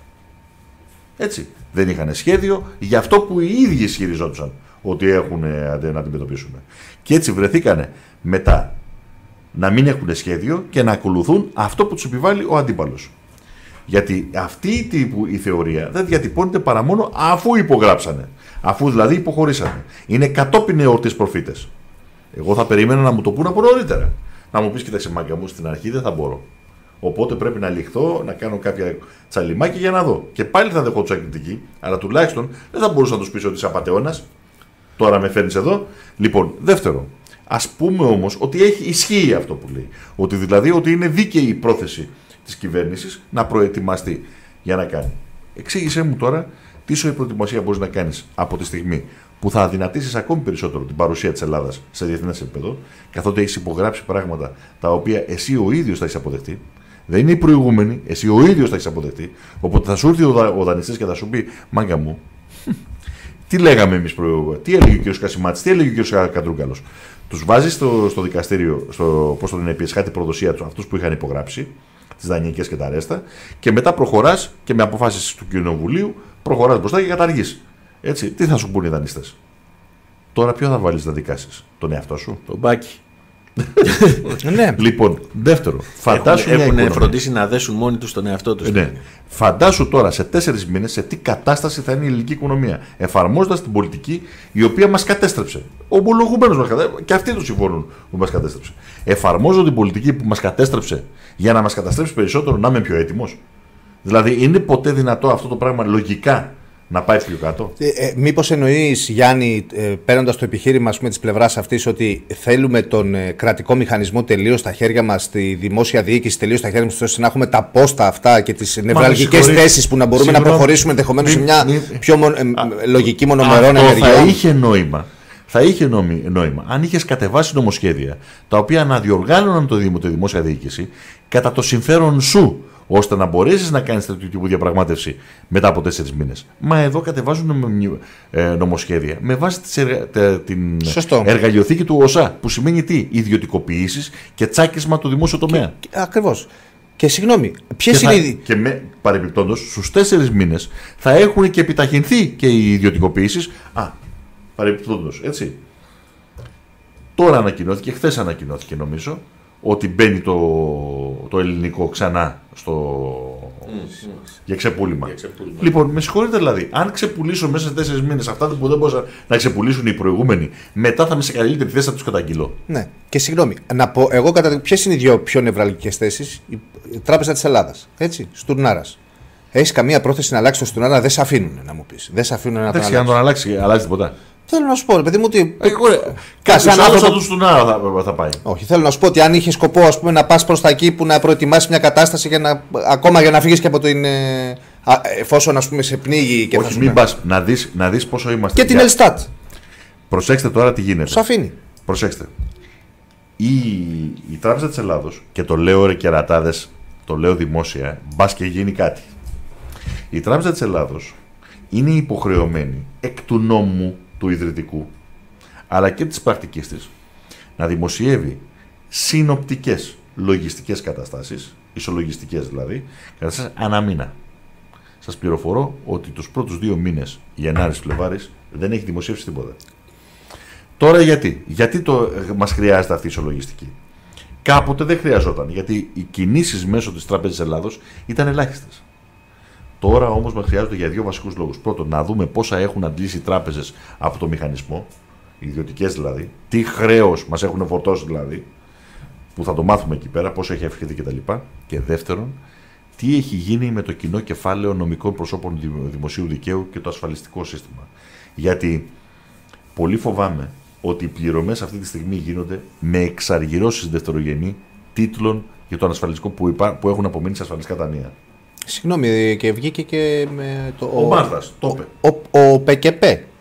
Έτσι. Δεν είχαν σχέδιο για αυτό που οι ίδιοι ισχυριζόντουσαν ότι έχουν να αντιμετωπίσουν. Και έτσι βρεθήκανε μετά να μην έχουν σχέδιο και να ακολουθούν αυτό που τους επιβάλλει ο αντίπαλος. Γιατί αυτή η θεωρία δεν διατυπώνεται παρά μόνο αφού υπογράψανε. Αφού δηλαδή υποχωρήσανε. Είναι κατόπιν εορτής προφήτες. Εγώ θα περίμενα να μου το πούνε από νωρίτερα. Να μου πεις, κοίταξε μάγκα μου, στην αρχή δεν θα μπορώ. Οπότε πρέπει να λιχθώ, να κάνω κάποια τσαλιμάκια για να δω. Και πάλι θα δεχόντουσα κριτική, αλλά τουλάχιστον δεν θα μπορούσα να του πει ότι είσαι απατεώνας. Τώρα με φέρνεις εδώ. Λοιπόν, δεύτερο. Ας πούμε όμως ότι ισχύει αυτό που λέει. Ότι δηλαδή ότι είναι δίκαιη η πρόθεση της κυβέρνησης να προετοιμαστεί για να κάνει. Εξήγησέ μου τώρα τι σοή προετοιμασία μπορείς να κάνεις από τη στιγμή που θα αδυνατήσεις ακόμη περισσότερο την παρουσία της Ελλάδας σε διεθνές επίπεδο, καθότι έχεις υπογράψει πράγματα τα οποία εσύ ο ίδιος θα έχεις αποδεχτεί. Δεν είναι οι προηγούμενοι, εσύ ο ίδιος θα έχεις αποδεχτεί. Οπότε θα σου έρθει ο δανειστής και θα σου πει, μάγκα μου, τι λέγαμε εμείς προηγούμενα, τι έλεγε ο κ. Κασιμάτης, τι έλεγε ο κ. Καντρούγκαλος. Τους βάζεις στο δικαστήριο, πώς το λένε, πιεσχάτη προδοσία του, αυτούς που είχαν υπογράψει, τις δανεικές και τα ρέστα, και μετά προχωράς και με αποφάσεις του Κοινοβουλίου προχωράς μπροστά και καταργείς. Έτσι, τι θα σου πούνε οι δανειστές? Τώρα ποιο θα βάλεις να δικάσεις? Τον εαυτό σου? Τον Μπάκη. Ναι. Λοιπόν, δεύτερο, φαντάσου έχουν φροντίσει να δέσουν μόνοι τους τον εαυτό τους. Ναι. Φαντάσου τώρα σε 4 μήνες σε τι κατάσταση θα είναι η ελληνική οικονομία, εφαρμόζοντας την πολιτική η οποία μας κατέστρεψε. Ο ομολογουμένος μας κατέστρεψε, και αυτοί το συμφωνούν που μας κατέστρεψε. Εφαρμόζω την πολιτική που μας κατέστρεψε για να μας καταστρέψει περισσότερο, να είμαι πιο έτοιμος. Δηλαδή, είναι ποτέ δυνατό αυτό το πράγμα λογικά να πάει πιο κάτω? Μήπως εννοείς, Γιάννη, παίρνοντας το επιχείρημα της πλευράς αυτής, ότι θέλουμε τον κρατικό μηχανισμό τελείως στα χέρια μας, τη δημόσια διοίκηση τελείως στα χέρια μας, ώστε να έχουμε τα πόστα αυτά και τις νευραλγικές θέσεις που να μπορούμε να προχωρήσουμε ενδεχομένως σε μια πιο λογική μονομερών ενεργειών? Θα είχε νόημα αν είχες κατεβάσει νομοσχέδια τα οποία να διοργάνωναν τη δημόσια διοίκηση κατά το συμφέρον σου, ώστε να μπορέσεις να κάνεις τέτοιου τύπου διαπραγμάτευση μετά από 4 μήνες. Μα εδώ κατεβάζουν νομοσχέδια με βάση την εργαλειοθήκη του ΟΣΑ, που σημαίνει τι? Ιδιωτικοποιήσεις και τσάκισμα του δημόσιου τομέα. Ακριβώς. Και συγγνώμη, ποιες είναι οι... Και παρεμπιπτόντως, στους 4 μήνες θα έχουν και επιταχυνθεί και οι ιδιωτικοποιήσεις. Παρεμπιπτόντως, έτσι. Τώρα ανακοινώθηκε, χθες ανακοινώθηκε νομίζω, ότι μπαίνει το ελληνικό ξανά για ξεπούλημα. Λοιπόν, με συγχωρείτε δηλαδή, αν ξεπουλήσω μέσα σε 4 μήνες αυτά που δεν μπορούσαν να ξεπουλήσουν οι προηγούμενοι, μετά θα είμαι σε καλύτερη θέση να τους καταγγείλω. Ναι, και συγγνώμη, να πω εγώ ποιες είναι οι δύο πιο νευραλγικές θέσεις? Η Τράπεζα της Ελλάδας, έτσι, Στουρνάρας. Έχεις καμία πρόθεση να αλλάξει το Στουρνάρα? Δεν σε αφήνουν να μου πεις. Δεν σε αφήνουν να το αλλάξει. Αν τον αλλάξει τίποτα. Θέλω να σου πω, παιδί μου, ότι. Κάποιος άλλος θα του στον άλλο θα πάει. Όχι, θέλω να σου πω ότι αν είχε σκοπό, ας πούμε, να πας προς τα εκεί που να προετοιμάσεις μια κατάσταση ακόμα για να φύγεις και από την. Εφόσον, ας πούμε, σε πνίγει και όχι, θα μην πας, να δεις πόσο είμαστε. Και την Ελστάτ. Προσέξτε τώρα τι γίνεται. Σου αφήνει. Προσέξτε. Η Τράπεζα της Ελλάδος, και το λέω ρε κερατάδες, το λέω δημόσια, μπας και γίνει κάτι. Η Τράπεζα της Ελλάδος είναι υποχρεωμένη εκ του νόμου του ιδρυτικού, αλλά και της πρακτικής της, να δημοσιεύει συνοπτικές λογιστικές καταστάσεις, ισολογιστικές δηλαδή, καταστάσεις ανά μήνα. Σας πληροφορώ ότι τους πρώτους 2 μήνες, Γενάρης-Φλεβάρης, δεν έχει δημοσιεύσει τίποτα. Τώρα γιατί μας χρειάζεται αυτή η ισολογιστική. Κάποτε δεν χρειαζόταν, γιατί οι κινήσεις μέσω της Τράπεζας Ελλάδος ήταν ελάχιστες. Τώρα όμως μας χρειάζονται για 2 βασικούς λόγους. Πρώτον, να δούμε πόσα έχουν αντλήσει οι τράπεζες από το μηχανισμό, οι ιδιωτικές δηλαδή, τι χρέος μας έχουν φορτώσει δηλαδή, που θα το μάθουμε εκεί πέρα, πόσο έχει αυξηθεί κτλ. Και δεύτερον, τι έχει γίνει με το κοινό κεφάλαιο νομικών προσώπων δημοσίου δικαίου και το ασφαλιστικό σύστημα. Γιατί πολύ φοβάμαι ότι οι πληρωμές αυτή τη στιγμή γίνονται με εξαργυρώσεις δευτερογενή τίτλων για τον ασφαλιστικό που έχουν απομείνει σε ασφαλιστικά ταμεία. Συγγνώμη, και βγήκε και με το. Ο Μάρθας, το είπε. Ο ΠΚΠ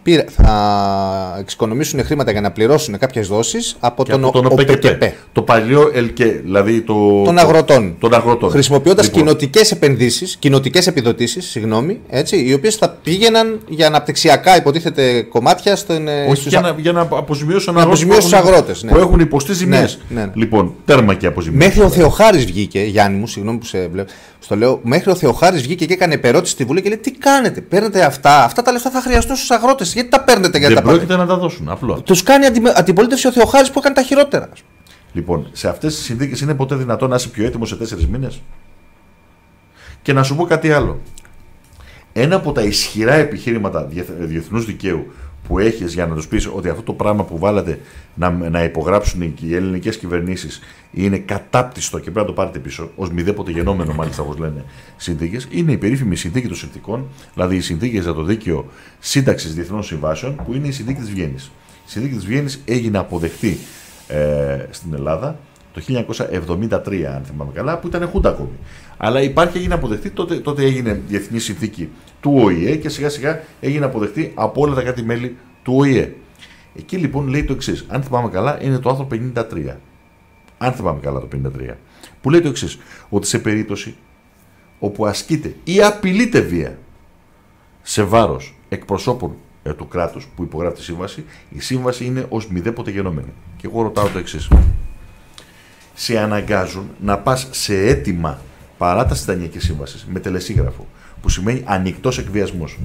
θα εξοικονομήσουν χρήματα για να πληρώσουν κάποιες δόσεις από τον ΟΠΚΠ. Το παλιό ΕΛΚΕ, δηλαδή των αγροτών. Χρησιμοποιώντας λοιπόν, κοινοτικές επιδοτήσεις, οι οποίες θα πήγαιναν για αναπτυξιακά υποτίθεται κομμάτια για να αποζημιώσουν τους αγρότες. Που έχουν υποστεί ζημίες. Ναι. Λοιπόν, τέρμα και αποζημιώσεις. Μέχρι ο Θεοχάρης βγήκε, Γιάννη μου, συγγνώμη που σε βλέπω. Στο λέω, μέχρι ο Θεοχάρης βγήκε και έκανε επερώτηση στη Βουλή και λέει: τι κάνετε, παίρνετε αυτά τα λεφτά θα χρειαστούν στους αγρότες. Γιατί τα παίρνετε, γιατί δεν πρόκειται να τα δώσουν. Απλό. Τους κάνει αντιπολίτευση ο Θεοχάρης που έκανε τα χειρότερα. Λοιπόν, σε αυτές τις συνθήκες είναι ποτέ δυνατόν να είσαι πιο έτοιμος σε 4 μήνες. Και να σου πω κάτι άλλο. Ένα από τα ισχυρά επιχείρηματα διεθνούς δικαίου που έχεις για να τους πεις ότι αυτό το πράγμα που βάλατε να υπογράψουν οι ελληνικές κυβερνήσεις είναι κατάπτυστο και πρέπει να το πάρετε πίσω, ως μηδέποτε γενόμενο μάλιστα όπως λένε συνθήκες, είναι η περίφημη συνθήκη των συνθήκων, δηλαδή οι συνθήκες για το δίκαιο σύνταξης διεθνών συμβάσεων, που είναι η συνθήκη της Βιέννης. Η συνθήκη της Βιέννης έγινε αποδεκτή στην Ελλάδα το 1973, αν θυμάμαι καλά, που ήταν χούντα ακόμη. Αλλά έγινε αποδεκτή, τότε έγινε διεθνή συνθήκη του ΟΗΕ και σιγά σιγά έγινε αποδεκτή από όλα τα κράτη-μέλη του ΟΗΕ. Εκεί λοιπόν λέει το εξής, αν θυμάμαι καλά, είναι το άρθρο 53. Αν θυμάμαι καλά το 53. Που λέει το εξής, ότι σε περίπτωση όπου ασκείται ή απειλείται βία σε βάρος εκπροσώπων του κράτους που υπογράφει τη σύμβαση, η σύμβαση είναι ως μηδέποτε γενόμενη. Και εγώ ρωτάω το εξής. Σε αναγκάζουν να πας σε αίτημα παράταση της δανειακής σύμβασης με τελεσίγραφο, που σημαίνει ανοιχτός εκβιασμός.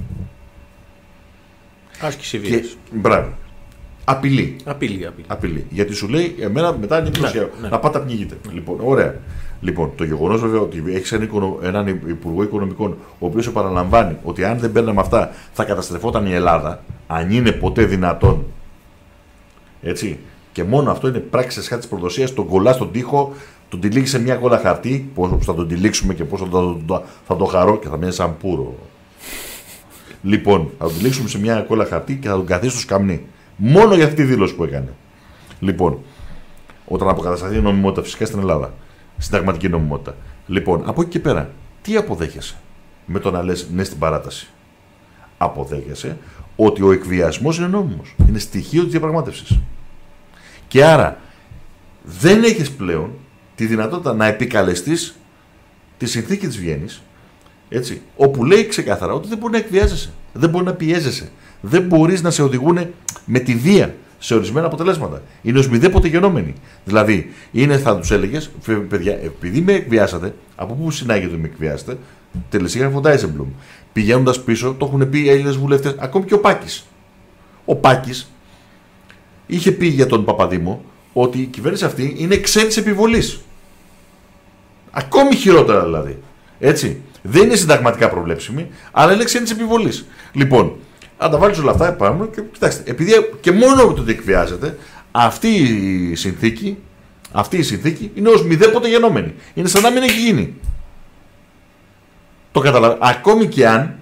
Άσκηση βίας. Μπράβο. Απειλή. Απειλή. Γιατί σου λέει, εμένα μετά είναι να πάτε να πνιγείτε. Λοιπόν, ωραία. Λοιπόν, το γεγονός βέβαια ότι έχεις έναν υπουργό οικονομικών, ο οποίος επαναλαμβάνει ότι αν δεν παίρναμε αυτά θα καταστρεφόταν η Ελλάδα, αν είναι ποτέ δυνατόν. Έτσι. Και μόνο αυτό είναι πράξη σε σχάτη της προδοσίας, τον κολλά στον τοίχο, τον τυλίγει σε μια κόλλα χαρτί, πώς θα τον τυλίξουμε και πώς θα το χαρώ και θα μείνει σαν πουρο. Λοιπόν, θα τον τυλίξουμε σε μια κόλλα χαρτί και θα τον καθίσει στο σκαμνί. Μόνο για αυτή τη δήλωση που έκανε. Λοιπόν, όταν αποκατασταθεί η νομιμότητα φυσικά στην Ελλάδα, συνταγματική νομιμότητα. Λοιπόν, από εκεί και πέρα, τι αποδέχεσαι με το να λες ναι στην παράταση? Αποδέχεσαι ότι ο εκβιασμός είναι νόμιμος. Είναι στοιχείο της διαπραγμάτευσης. Και άρα δεν έχεις πλέον τη δυνατότητα να επικαλεστείς τη συνθήκη της Βιέννης, έτσι, όπου λέει ξεκάθαρα ότι δεν μπορεί να εκβιάζεσαι, δεν μπορεί να πιέζεσαι, δεν μπορείς να σε οδηγούν με τη βία σε ορισμένα αποτελέσματα. Είναι ως μηδέποτε γενόμενοι. Δηλαδή, θα τους έλεγες, παιδιά, επειδή με εκβιάσατε, από πού συνάγεται ότι με εκβιάσατε, τελεσίγραφο Ντάισεμπλουμ. Πηγαίνοντας πίσω, το έχουν πει οι Έλληνες βουλευτές, ακόμη και ο Πάκης. Ο Πάκης είχε πει για τον Παπαδήμο ότι η κυβέρνηση αυτή είναι ξένης επιβολής. Ακόμη χειρότερα δηλαδή. Έτσι. Δεν είναι συνταγματικά προβλέψιμη, αλλά είναι ξένης επιβολής. Λοιπόν, αν τα βάλεις όλα αυτά επάνω και κοιτάξτε, επειδή και μόνο το ότι εκβιάζεται, αυτή η συνθήκη είναι ως μηδέποτε γενόμενη. Είναι σαν να μην έχει γίνει. Το καταλαβαίνω. Ακόμη και αν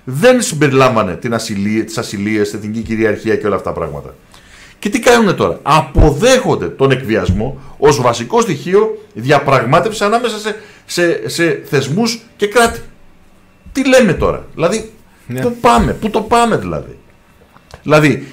δεν συμπεριλάμβανε τις ασυλίες, την εθνική κυριαρχία και όλα αυτά τα πράγματα. Και τι κάνουν τώρα? Αποδέχονται τον εκβιασμό ως βασικό στοιχείο διαπραγμάτευσης ανάμεσα σε θεσμούς και κράτη. Τι λέμε τώρα? Δηλαδή, πού το πάμε δηλαδή? Δηλαδή,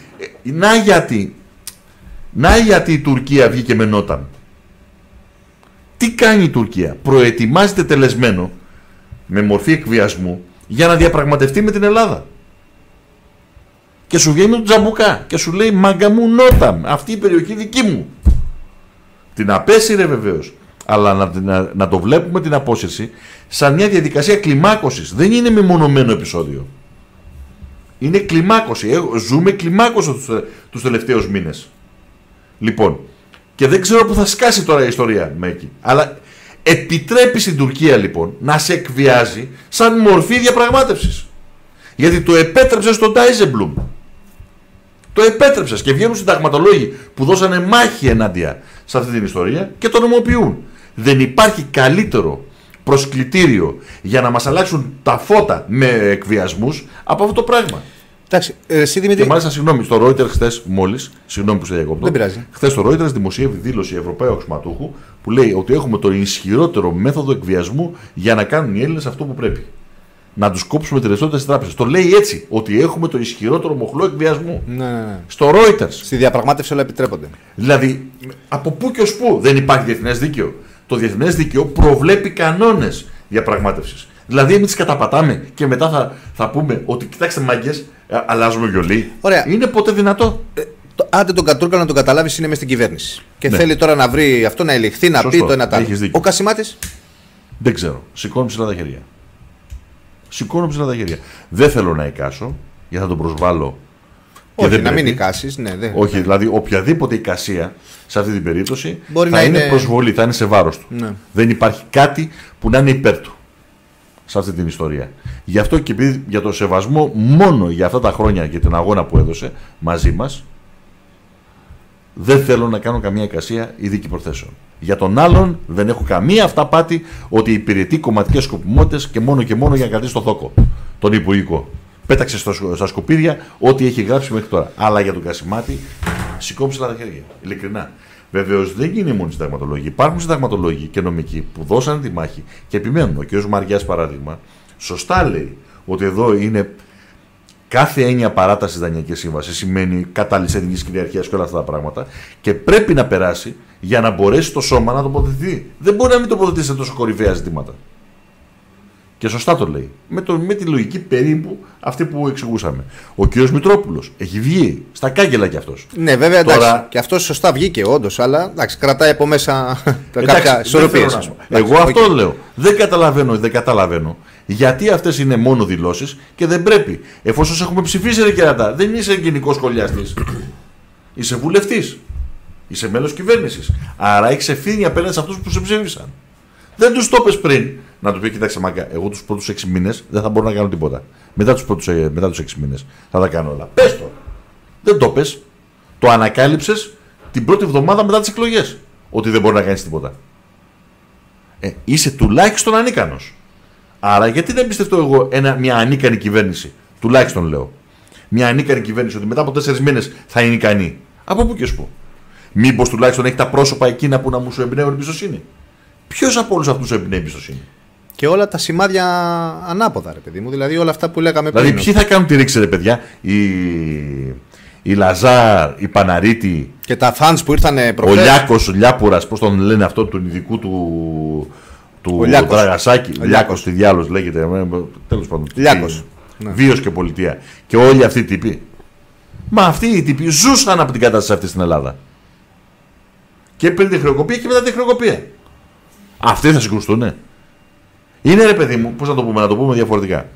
να γιατί η Τουρκία βγήκε με νόταν. Τι κάνει η Τουρκία? Προετοιμάζεται τελεσμένο με μορφή εκβιασμού για να διαπραγματευτεί με την Ελλάδα. Και σου βγαίνει τον τζαμπουκά και σου λέει μάγκα μου νότα, αυτή η περιοχή δική μου. Την απέσυρε βεβαίως, αλλά να το βλέπουμε την απόσυρση σαν μια διαδικασία κλιμάκωσης. Δεν είναι μεμονωμένο επεισόδιο. Είναι κλιμάκωση. Ζούμε κλιμάκωση τους τελευταίους μήνες. Λοιπόν, και δεν ξέρω που θα σκάσει τώρα η ιστορία με εκεί. Αλλά επιτρέπει στην Τουρκία λοιπόν να σε εκβιάζει σαν μορφή διαπραγμάτευσης. Γιατί το επέτρεψε στον Ντάιζεμπλουμ. Το επέτρεψες και βγαίνουν συνταγματολόγοι που δώσανε μάχη ενάντια σε αυτή την ιστορία και το νομοποιούν. Δεν υπάρχει καλύτερο προσκλητήριο για να μας αλλάξουν τα φώτα με εκβιασμούς από αυτό το πράγμα. Εντάξει, εσύ Δημήτρη. Και μάλιστα, συγγνώμη, στο Reuters χθες μόλις, συγγνώμη που σε διακόπτω, χθες στο Reuters δημοσίευε δήλωση Ευρωπαίου Αξιωματούχου που λέει ότι έχουμε το ισχυρότερο μέθοδο εκβιασμού για να κάνουν οι Έλληνες αυτό που πρέπει. Να τους κόψουμε τις ρευστότητες στις τράπεζες. Το λέει έτσι, ότι έχουμε το ισχυρότερο μοχλό εκβιασμού. Ναι. Στο Reuters. Στη διαπραγμάτευση όλα επιτρέπονται. Δηλαδή, από πού και ως πού δεν υπάρχει διεθνές δίκαιο? Το διεθνές δίκαιο προβλέπει κανόνες διαπραγμάτευσης. Δηλαδή, εμείς τις καταπατάμε και μετά θα πούμε ότι κοιτάξτε μάγκες, αλλάζουμε γιολί. Ωραία. Είναι ποτέ δυνατό? Άντε τον Κατούρκα να τον καταλάβει, είναι μες στην κυβέρνηση. Και θέλει τώρα να βρει αυτό, να ελιχθεί, να πει το ένα τ' άλλο. Ο Κασιμάτης. Δεν ξέρω. Σηκώνω ψηλά τα χέρια. Δεν θέλω να εικάσω, γιατί θα τον προσβάλλω. Όχι, δεν να μην εικάσεις. Ναι, όχι, δηλαδή οποιαδήποτε εικασία σε αυτή την περίπτωση μπορεί θα είναι προσβολή, θα είναι σε βάρος του. Ναι. Δεν υπάρχει κάτι που να είναι υπέρ του σε αυτή την ιστορία. Γι' αυτό και επειδή για το σεβασμό μόνο για αυτά τα χρόνια και την αγώνα που έδωσε μαζί μας, δεν θέλω να κάνω καμία εικασία ειδική προθέσεων. Για τον άλλον δεν έχω καμία αυταπάτη ότι υπηρετεί κομματικές σκοπιμότητες και μόνο για να κρατήσει το θόκο, τον υπουργικό. Πέταξε στα σκουπίδια ό,τι έχει γράψει μέχρι τώρα. Αλλά για τον Κασιμάτη σηκώψε τα χέρια. Ειλικρινά. Βεβαίως δεν είναι μόνο συνταγματολόγοι. Υπάρχουν συνταγματολόγοι και νομικοί που δώσαν τη μάχη και επιμένουν. Ο κ. Μαριάς, παράδειγμα, σωστά λέει ότι εδώ είναι κάθε έννοια παράταση Δανειακής Σύμβασης σημαίνει κατάλυση εθνικής κυριαρχίας και όλα αυτά τα πράγματα και πρέπει να περάσει για να μπορέσει το σώμα να τοποθετηθεί. Δεν μπορεί να μην τοποθετήσει σε τόσο κορυφαία ζητήματα. Και σωστά το λέει. Με τη λογική περίπου αυτή που εξηγούσαμε. Ο κ. Μητρόπουλος έχει βγει στα κάγκελα κι αυτός. Ναι, βέβαια, εντάξει. Και αυτός σωστά βγήκε όντως, αλλά εντάξει, κρατάει από μέσα κάποια ισορροπίες. Εγώ αυτό λέω. Δεν καταλαβαίνω. Γιατί αυτές είναι μόνο δηλώσεις και δεν πρέπει. Εφόσον έχουμε ψηφίσει, ρε κερατά, δεν είσαι γενικός σχολιαστής. Είσαι βουλευτής. Είσαι μέλος κυβέρνησης. Άρα έχεις ευθύνη απέναντι σε αυτούς που σε ψήφισαν. Δεν τους το πες πριν. Να του πει: κοιτάξτε, μάγκα, εγώ τους πρώτους 6 μήνες δεν θα μπορώ να κάνω τίποτα. Μετά τους 6 μήνες θα τα κάνω όλα. Πες το. Δεν το πες. Το ανακάλυψες την πρώτη εβδομάδα μετά τις εκλογές. Ότι δεν μπορεί να κάνεις τίποτα. Είσαι τουλάχιστον ανίκανος. Άρα, γιατί δεν εμπιστευτώ εγώ μια ανίκανη κυβέρνηση? Τουλάχιστον λέω. Μια ανίκανη κυβέρνηση ότι μετά από 4 μήνες θα είναι ικανή. Από πού και ως πού? Μήπως τουλάχιστον έχει τα πρόσωπα εκείνα που να μου σου εμπνέουν εμπιστοσύνη? Ποιος από όλους αυτούς εμπνέει εμπιστοσύνη? Και όλα τα σημάδια ανάποδα, ρε παιδί μου. Δηλαδή όλα αυτά που λέγαμε πριν. Δηλαδή, ποιοι θα κάνουν τη ρήξη, ρε παιδιά? Η Λαζάρ, η Παναρίτη. Και τα fans που ήρθαν προχθές. Ο Λιάκος, ο Λιάπουρας, πώς τον λένε αυτό, του ειδικού του Δραγασάκη. Λιάκος, τι διάλογος λέγεται. Τέλος πάντων. Λιάκος. Βίος και πολιτεία. Και όλοι αυτοί οι τύποι. Μα αυτοί οι τύποι ζούσαν από την κατάσταση αυτή στην Ελλάδα. Και πριν τη χρεοκοπία και μετά τη χρεοκοπία. Αυτοί θα συγκρουστούνε? Είναι, ρε παιδί μου, πώς να το πούμε διαφορετικά.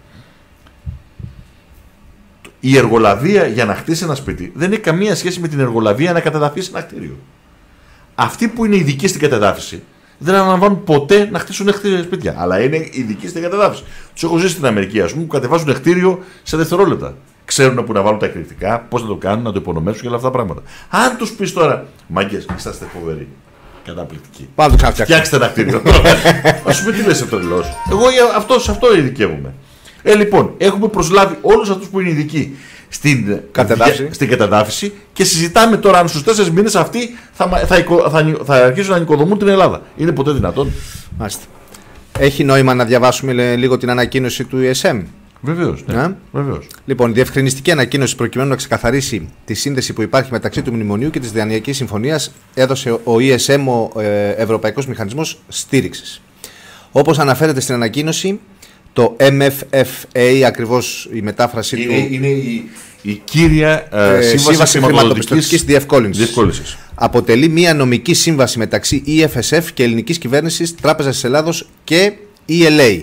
Η εργολαβία για να χτίσει ένα σπίτι δεν έχει καμία σχέση με την εργολαβία να κατεδαφίσει ένα κτίριο. Αυτοί που είναι ειδικοί στην κατεδάφιση δεν αναλαμβάνουν ποτέ να χτίσουν σπίτια. Αλλά είναι ειδικοί στην κατεδάφιση. Τους έχω ζήσει στην Αμερική, ας πούμε, που κατεβάζουν κτίριο σε δευτερόλεπτα. Ξέρουν που να βάλουν τα εκρηκτικά, πώς να το κάνουν, να το υπονομεύσουν και όλα αυτά τα πράγματα. Αν τους πεις τώρα, μάγκες, είσαστε φοβεροί. Καταπληκτική. Φτιάξτε ένα κτίριο. Α πούμε, τι λες αυτό, Εγώ σε αυτό ειδικεύομαι. Λοιπόν, έχουμε προσλάβει όλους αυτούς που είναι ειδικοί στην κατεδάφιση και συζητάμε τώρα αν στους 4 μήνες αυτοί θα αρχίσουν να νοικοδομούν την Ελλάδα. Είναι ποτέ δυνατόν? Μάλιστα. Έχει νόημα να διαβάσουμε λίγο την ανακοίνωση του ESM? Βεβαίως. Ναι. Βεβαίως. Λοιπόν, διευκρινιστική ανακοίνωση προκειμένου να ξεκαθαρίσει τη σύνδεση που υπάρχει μεταξύ του Μνημονίου και της Δανειακής Συμφωνίας έδωσε ο ESM, ο Ευρωπαϊκός Μηχανισμός Στήριξης. Όπως αναφέρεται στην ανακοίνωση, το MFFA, ακριβώς η μετάφραση του. Είναι η κύρια σύμβαση χρηματοπιστωτικής διευκόλυνσης. Αποτελεί μια νομική σύμβαση μεταξύ EFSF και ελληνικής κυβέρνησης, Τράπεζας της Ελλάδος και ELA.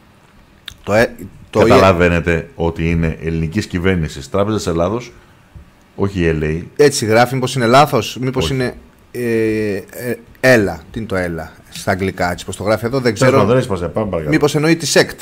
Καταλαβαίνετε ότι είναι ελληνικής κυβέρνησης, Τράπεζας της Ελλάδος, όχι η ELA. Έτσι γράφει, μήπως είναι λάθος, μήπως είναι ΕΛΑ. Τι είναι το ΕΛΑ στα αγγλικά, έτσι πως το γράφει εδώ, δεν ξέρω. Μήπως εννοεί τη ΣΕΚΤ.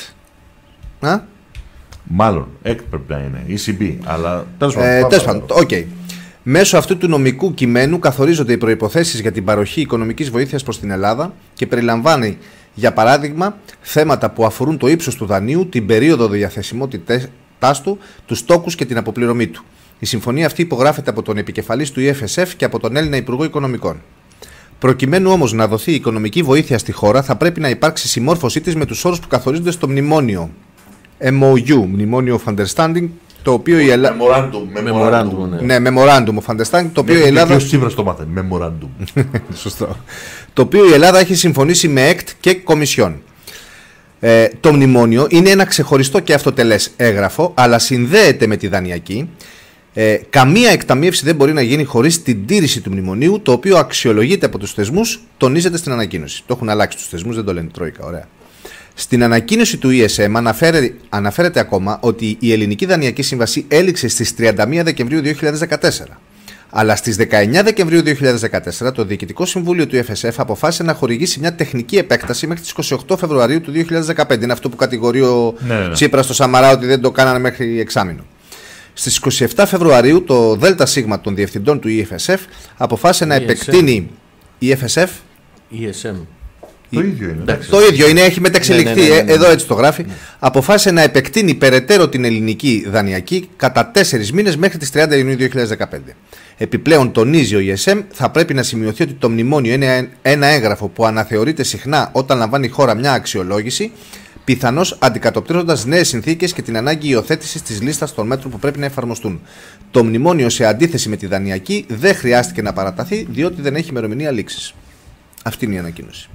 Μάλλον, ΕΚΤ πρέπει να είναι, ECB, αλλά τέλος πάντων. Okay. Μέσω αυτού του νομικού κειμένου καθορίζονται οι προϋποθέσεις για την παροχή οικονομικής βοήθειας προς την Ελλάδα και περιλαμβάνει, για παράδειγμα, θέματα που αφορούν το ύψος του δανείου, την περίοδο διαθεσιμότητάς του, τους τόκους και την αποπληρωμή του. Η συμφωνία αυτή υπογράφεται από τον επικεφαλής του EFSF και από τον Έλληνα Υπουργό Οικονομικών. Προκειμένου όμως να δοθεί οικονομική βοήθεια στη χώρα, θα πρέπει να υπάρξει συμμόρφωσή της με τους όρους που καθορίζονται στο μνημόνιο MOU, Memorandum of Understanding, το οποίο η Ελλάδα. Memorandum of Understanding, το οποίο η Ελλάδα. Memorandum. Σωστό. Το οποίο η Ελλάδα έχει συμφωνήσει με ΕΚΤ και Κομισιόν. Το μνημόνιο είναι ένα ξεχωριστό και αυτοτελές έγγραφο, αλλά συνδέεται με τη δανειακή. Καμία εκταμείευση δεν μπορεί να γίνει χωρίς την τήρηση του μνημονίου, το οποίο αξιολογείται από τους θεσμούς, τονίζεται στην ανακοίνωση. Το έχουν αλλάξει τους θεσμούς, δεν το λένε Τρόικα. Ωραία. Στην ανακοίνωση του ESM αναφέρεται ακόμα ότι η Ελληνική Δανειακή Σύμβαση έληξε στις 31 Δεκεμβρίου 2014. Αλλά στις 19 Δεκεμβρίου 2014 το Διοικητικό Συμβούλιο του FSF αποφάσισε να χορηγήσει μια τεχνική επέκταση μέχρι τις 28 Φεβρουαρίου του 2015. Είναι αυτό που κατηγορεί ο Τσίπρας στο Σαμαρά ότι δεν το κάνανε μέχρι εξάμηνο. Στις 27 Φεβρουαρίου το ΔΣ των διευθυντών του EFSF αποφάσισε να επεκτείνει. EFSF. ESM. Το ίδιο είναι. Το ίδιο είναι, έχει μεταξελιχθεί. Εδώ έτσι το γράφει. Αποφάσισε να επεκτείνει περαιτέρω την ελληνική δανειακή κατά 4 μήνες μέχρι τις 30 Ιουνίου 2015. Επιπλέον, τονίζει ο ESM, θα πρέπει να σημειωθεί ότι το μνημόνιο είναι ένα έγγραφο που αναθεωρείται συχνά όταν λαμβάνει η χώρα μια αξιολόγηση, πιθανώς αντικατοπτρίζοντας νέες συνθήκες και την ανάγκη υιοθέτησης της λίστας των μέτρων που πρέπει να εφαρμοστούν. Το μνημόνιο, σε αντίθεση με τη δανειακή, δεν χρειάστηκε να παραταθεί διότι δεν έχει ημερομηνία λήξης. Αυτή είναι η ανακοίνωση.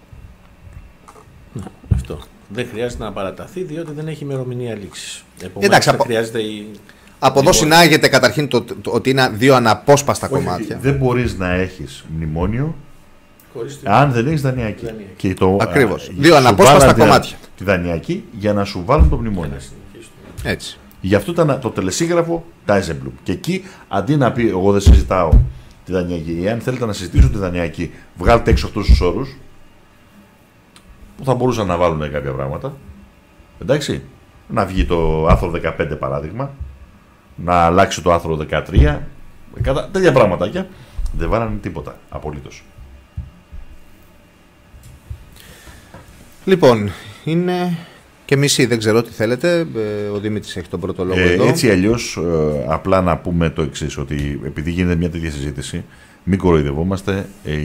Αυτό. Δεν χρειάζεται να παραταθεί διότι δεν έχει ημερομηνία λήξης. Επομένως, χρειάζεται από εδώ συνάγεται καταρχήν ότι είναι δύο αναπόσπαστα κομμάτια. Δεν μπορείς να έχεις μνημόνιο αν δεν έχεις δανειακή. Ακριβώς. Δύο αναπόσπαστα κομμάτια. Τη δανειακή για να σου βάλουν το μνημόνιο. Έτσι. Γι' αυτό ήταν το τελεσίγραφο Dijsselbloem. Και εκεί αντί να πει εγώ δεν συζητάω τη δανειακή, εάν θέλετε να συζητήσω τη δανειακή, βγάλτε έξω αυτούς τους όρους που θα μπορούσαν να βάλουν κάποια πράγματα. Εντάξει. Να βγει το άρθρο 15 παράδειγμα, να αλλάξει το άρθρο 13, τέτοια πραγματάκια. Δεν βάλανε τίποτα απολύτως. Λοιπόν, είναι και μισή, δεν ξέρω τι θέλετε. Ο Δημήτρης έχει τον πρώτο λόγο εδώ. Έτσι αλλιώς, απλά να πούμε το εξής, ότι επειδή γίνεται μια τέτοια συζήτηση, μην κοροϊδευόμαστε.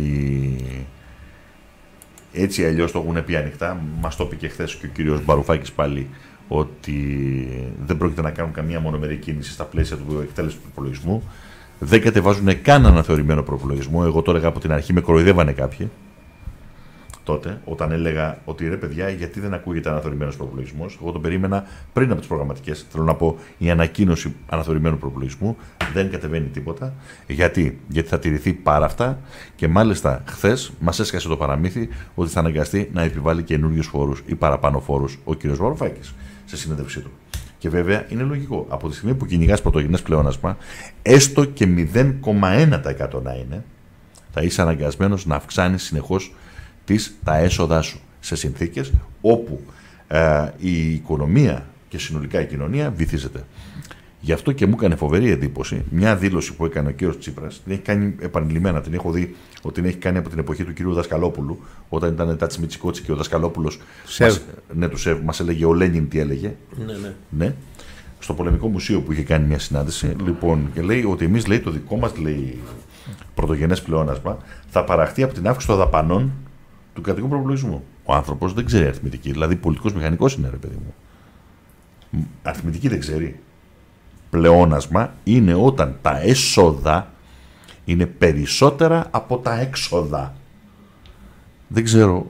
Έτσι αλλιώς το έχουν πει ανοιχτά. Μας το είπε και χθες και ο κύριος Μπαρουφάκης πάλι, ότι δεν πρόκειται να κάνουν καμία μονομερή κίνηση στα πλαίσια του εκτέλεσης του προπολογισμού. Δεν κατεβάζουν καν αναθεωρημένο προπολογισμό. Εγώ το έλεγα από την αρχή, με κοροϊδεύανε κάποιοι. Τότε, όταν έλεγα ότι ρε παιδιά, γιατί δεν ακούγεται αναθεωρημένος προπολογισμός, εγώ τον περίμενα πριν από τις προγραμματικές. Θέλω να πω, η ανακοίνωση αναθεωρημένου προπολογισμού δεν κατεβαίνει τίποτα. Γιατί θα τηρηθεί πάρα αυτά και μάλιστα χθες μας έσκασε το παραμύθι ότι θα αναγκαστεί να επιβάλλει καινούριους φόρους ή παραπάνω φόρους ο κ. Βαρουφάκης σε συνέντευξή του. Και βέβαια είναι λογικό. Από τη στιγμή που κυνηγάς πρωτογενές πλεόνασμα, έστω και 0,1% να είναι, θα είσαι αναγκασμένος να αυξάνεις συνεχώς τα έσοδά σου σε συνθήκες όπου η οικονομία και συνολικά η κοινωνία βυθίζεται. Γι' αυτό και μου έκανε φοβερή εντύπωση μια δήλωση που έκανε ο κύριος Τσίπρας. Την έχει κάνει επανειλημμένα, την έχω δει ότι την έχει κάνει από την εποχή του κυρίου Δασκαλόπουλου, όταν ήταν τα Τσιμιτσικότσι και ο Δασκαλόπουλος. Ναι, του ΣΕΒ, μας έλεγε ο Λένιν τι έλεγε. Ναι. Στο Πολεμικό Μουσείο που είχε κάνει μια συνάντηση. Λοιπόν, και λέει ότι εμείς, λέει, το δικό μας, λέει, πρωτογενές πλεόνασμα θα παραχθεί από την αύξηση των δαπανών του κρατικού προπολογισμού. Ο άνθρωπος δεν ξέρει αριθμητική, δηλαδή πολιτικός μηχανικός είναι, ρε παιδί μου. Αριθμητική δεν ξέρει. Πλεόνασμα είναι όταν τα έσοδα είναι περισσότερα από τα έξοδα. Δεν ξέρω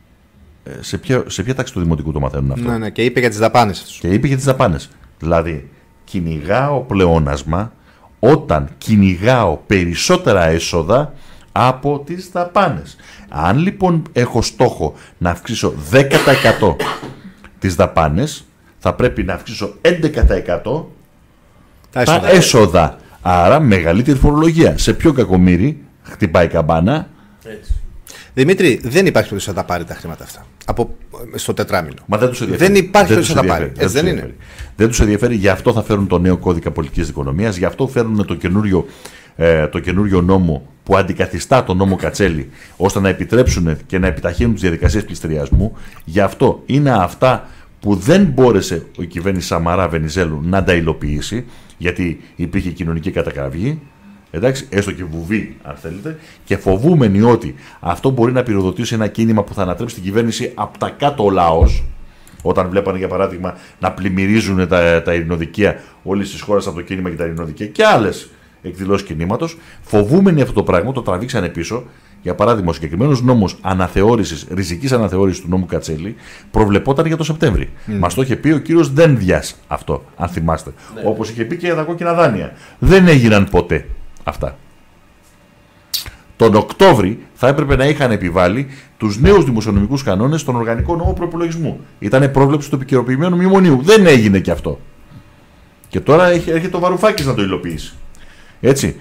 σε ποια τάξη του δημοτικού το μαθαίνουν αυτό. Ναι, και είπε για τις δαπάνες. Και είπε για τις δαπάνες. Δηλαδή, κυνηγάω πλεόνασμα όταν κυνηγάω περισσότερα έσοδα από τις δαπάνες. Αν λοιπόν έχω στόχο να αυξήσω 10% τις δαπάνες, θα πρέπει να αυξήσω 11% τα έσοδα. Άρα μεγαλύτερη φορολογία. Σε ποιο κακομοίρι χτυπάει η καμπάνα? Έτσι. Δημήτρη, δεν υπάρχει περίπτωση να τα πάρει τα χρήματα αυτά στο τετράμινο. Μα δεν τους ενδιαφέρει. Δεν υπάρχει περίπτωση να τα πάρει. Δεν είναι. Δεν τους ενδιαφέρει, γι' αυτό θα φέρουν το νέο κώδικα πολιτικής δικονομίας, γι' αυτό φέρουν το καινούριο νόμο που αντικαθιστά τον νόμο Κατσέλη, ώστε να επιτρέψουν και να επιταχύνουν τις διαδικασίες πληστηριασμού. Γι' αυτό είναι αυτά που δεν μπόρεσε η κυβέρνηση Σαμαρά Βενιζέλου να τα υλοποιήσει, γιατί υπήρχε κοινωνική κατακραυγή. Εντάξει, έστω και βουβή, αν θέλετε, και φοβούμενοι ότι αυτό μπορεί να πυροδοτήσει ένα κίνημα που θα ανατρέψει την κυβέρνηση από τα κάτω ο λαός, όταν βλέπανε για παράδειγμα να πλημμυρίζουν τα ειρηνοδικεία όλες τις χώρες από το κίνημα και τα ειρηνοδικεία και άλλες εκδηλώσεις κινήματος, φοβούμενοι αυτό το πράγμα, το τραβήξανε πίσω. Για παράδειγμα, ο συγκεκριμένος νόμος ριζικής αναθεώρησης του νόμου Κατσέλη προβλεπόταν για το Σεπτέμβρη. Μας το είχε πει ο κύριος Δένδιας αυτό, αν θυμάστε. Ναι. Όπως είχε πει και για τα κόκκινα δάνεια. Δεν έγιναν ποτέ αυτά. Τον Οκτώβρη θα έπρεπε να είχαν επιβάλει τους νέους δημοσιονομικούς κανόνες στον Οργανικό Νόμο Προϋπολογισμού. Ήτανε πρόβλεψη του επικαιροποιημένου μνημονίου. Δεν έγινε και αυτό. Και τώρα έρχεται ο Βαρουφάκης να το υλοποιήσει. Έτσι.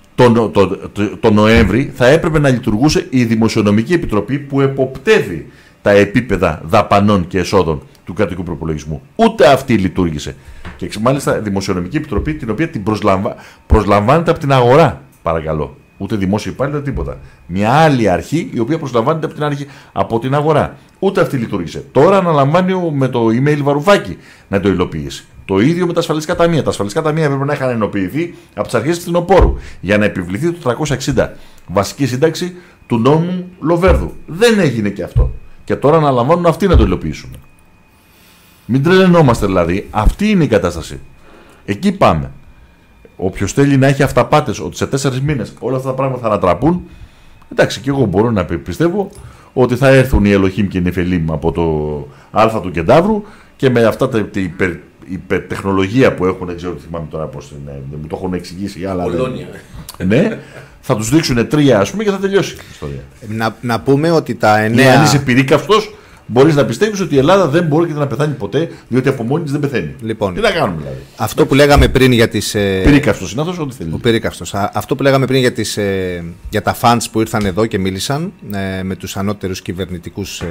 Το Νοέμβρη θα έπρεπε να λειτουργούσε η Δημοσιονομική Επιτροπή που εποπτεύει τα επίπεδα δαπανών και εσόδων του κρατικού προπολογισμού. Ούτε αυτή λειτουργήσε. Και μάλιστα Δημοσιονομική Επιτροπή, την οποία την προσλαμβάνεται από την αγορά, παρακαλώ. Ούτε δημόσιο υπάλληλο, τίποτα. Μια άλλη αρχή η οποία προσλαμβάνεται από την αγορά. Ούτε αυτή λειτουργήσε. Τώρα αναλαμβάνει με το email Βαρουφάκη να το υλοποιήσει. Το ίδιο με τα ασφαλιστικά ταμεία. Τα ασφαλιστικά ταμεία έπρεπε να είχαν ενοποιηθεί από τις αρχές της φθινοπόρου για να επιβληθεί το 360 βασική σύνταξη του νόμου Λοβέρδου. Δεν έγινε και αυτό. Και τώρα αναλαμβάνουν αυτοί να το υλοποιήσουν. Μην τρελαινόμαστε δηλαδή. Αυτή είναι η κατάσταση. Εκεί πάμε. Όποιος θέλει να έχει αυταπάτες ότι σε 4 μήνες όλα αυτά τα πράγματα θα ανατραπούν, εντάξει, και εγώ μπορώ να πιστεύω ότι θα έρθουν οι Ελοχήμ και οι Νεφελίμ από το Α του Κεντάβρου και με αυτά την υπερτεχνολογία που έχουν, δεν ξέρω τι θυμάμαι τώρα πώς είναι, μου το έχουν εξηγήσει άλλα. Ναι, θα τους δείξουν 3 ας πούμε και θα τελειώσει η ιστορία. Να πούμε ότι τα 9. Αν είσαι πυρίκαυτος, μπορείς να πιστεύεις ότι η Ελλάδα δεν μπορεί και να πεθάνει ποτέ, διότι από μόνη της δεν πεθαίνει. Λοιπόν, τι να κάνουμε δηλαδή. Αυτό που λέγαμε πριν για τις. Πυρίκαυτος είναι αυτός, ό,τι θέλει. Ο πυρίκαυτος. Αυτό που λέγαμε πριν για τα fans που ήρθαν εδώ και μίλησαν με τους ανώτερους κυβερνητικούς.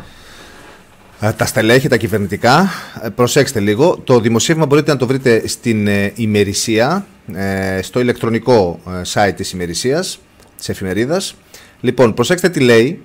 Τα στελέχη, τα κυβερνητικά. Προσέξτε λίγο. Το δημοσίευμα μπορείτε να το βρείτε στην ημερησία, στο ηλεκτρονικό site της ημερησίας, της εφημερίδας. Λοιπόν, προσέξτε τι λέει.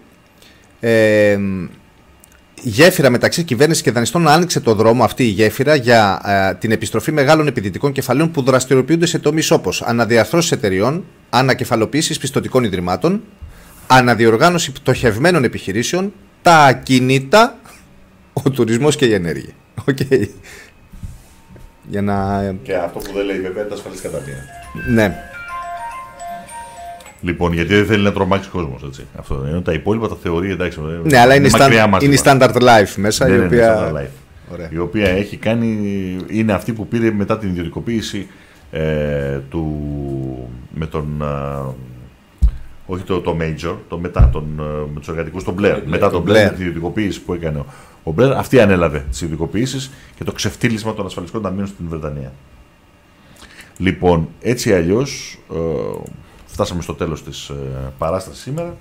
Γέφυρα μεταξύ κυβέρνησης και δανειστών άνοιξε το δρόμο αυτή η γέφυρα για την επιστροφή μεγάλων επιδυτικών κεφαλαίων που δραστηριοποιούνται σε τομείς όπως αναδιαρθρώσεις εταιριών, ανακεφαλοποίησεις πιστωτικών ιδρυμάτων, αναδιοργάνωση πτωχευμένων επιχειρήσεων, τα ακίνητα, ο τουρισμός και η ενέργεια. Okay. Για να... Και αυτό που δεν λέει βέβαια τα ασφαλιστικά ταμεία. Ναι. Λοιπόν, γιατί δεν θέλει να τρομάξει ο κόσμος, έτσι. Αυτό είναι. Τα υπόλοιπα τα θεωρεί, εντάξει. Ναι, αλλά είναι η Standard Life μέσα, δεν η οποία... είναι Standard Life. Η οποία έχει κάνει, είναι αυτή που πήρε μετά την ιδιωτικοποίηση με τον... όχι το Major, με τους εργατικούς, τον Blair. Μετά τον Blair, την ιδιωτικοποίηση που έκανε ο Blair, αυτή ανέλαβε τις ιδιωτικοποίησεις και το ξεφτύλισμα των ασφαλιστικών ταμείων στην Βρετανία. Λοιπόν, έτσι αλλιώς, φτάσαμε στο τέλος της παράστασης σήμερα.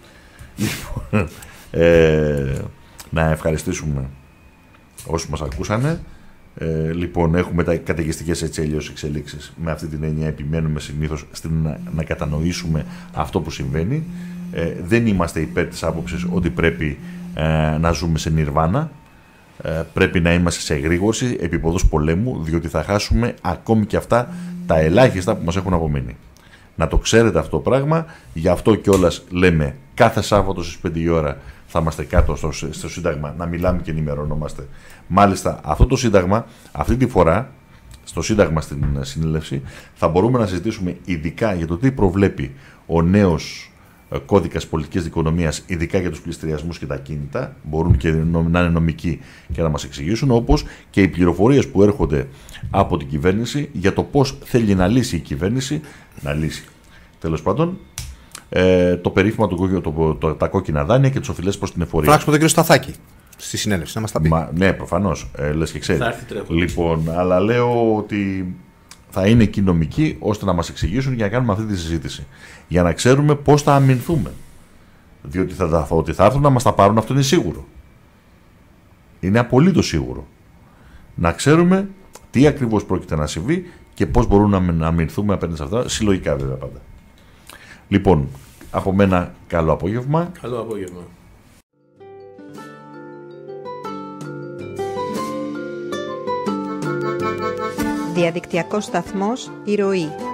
Να ευχαριστήσουμε όσους μας ακούσανε. Λοιπόν, έχουμε τα καταιγιστικές έτσι αλλιώς εξελίξεις. Με αυτή την έννοια επιμένουμε συνήθως να κατανοήσουμε αυτό που συμβαίνει. Δεν είμαστε υπέρ της άποψης ότι πρέπει να ζούμε σε νιρβάνα. Πρέπει να είμαστε σε εγρήγορση επίποδος πολέμου, διότι θα χάσουμε ακόμη και αυτά τα ελάχιστα που μας έχουν απομείνει. Να το ξέρετε αυτό το πράγμα, γι' αυτό κιόλας λέμε κάθε Σάββατο στις 5 η ώρα θα είμαστε κάτω στο Σύνταγμα να μιλάμε και ενημερωνόμαστε. Μάλιστα αυτό το Σύνταγμα, αυτή τη φορά στο Σύνταγμα στην συνέλευση θα μπορούμε να συζητήσουμε ειδικά για το τι προβλέπει ο νέος κώδικας πολιτικής δικονομίας, ειδικά για τους πληστηριασμούς και τα κίνητα, μπορούν και να είναι νομικοί και να μας εξηγήσουν, όπως και οι πληροφορίες που έρχονται από την κυβέρνηση για το πώς θέλει να λύσει η κυβέρνηση, να λύσει τέλος πάντων το περίφημα τα κόκκινα δάνεια και τις οφειλές προς την εφορία. Φράξουμε τον κύριο Σταθάκη στη συνέλευση, να μας τα πει. Ναι, προφανώς, λες και ξέρει. Λοιπόν, αλλά λέω ότι θα είναι εκεί νομικοί ώστε να μας εξηγήσουν για να κάνουμε αυτή τη συζήτηση. Για να ξέρουμε πώς θα αμυνθούμε. Διότι ότι θα έρθουν να μας τα πάρουν, αυτό είναι σίγουρο. Είναι απολύτως σίγουρο. Να ξέρουμε τι ακριβώς πρόκειται να συμβεί και πώς μπορούμε να αμυνθούμε απέναντι σε αυτά. Συλλογικά βέβαια πάντα. Λοιπόν, από μένα καλό απόγευμα. Καλό απόγευμα. Διαδικτυακός σταθμός Η Ροή.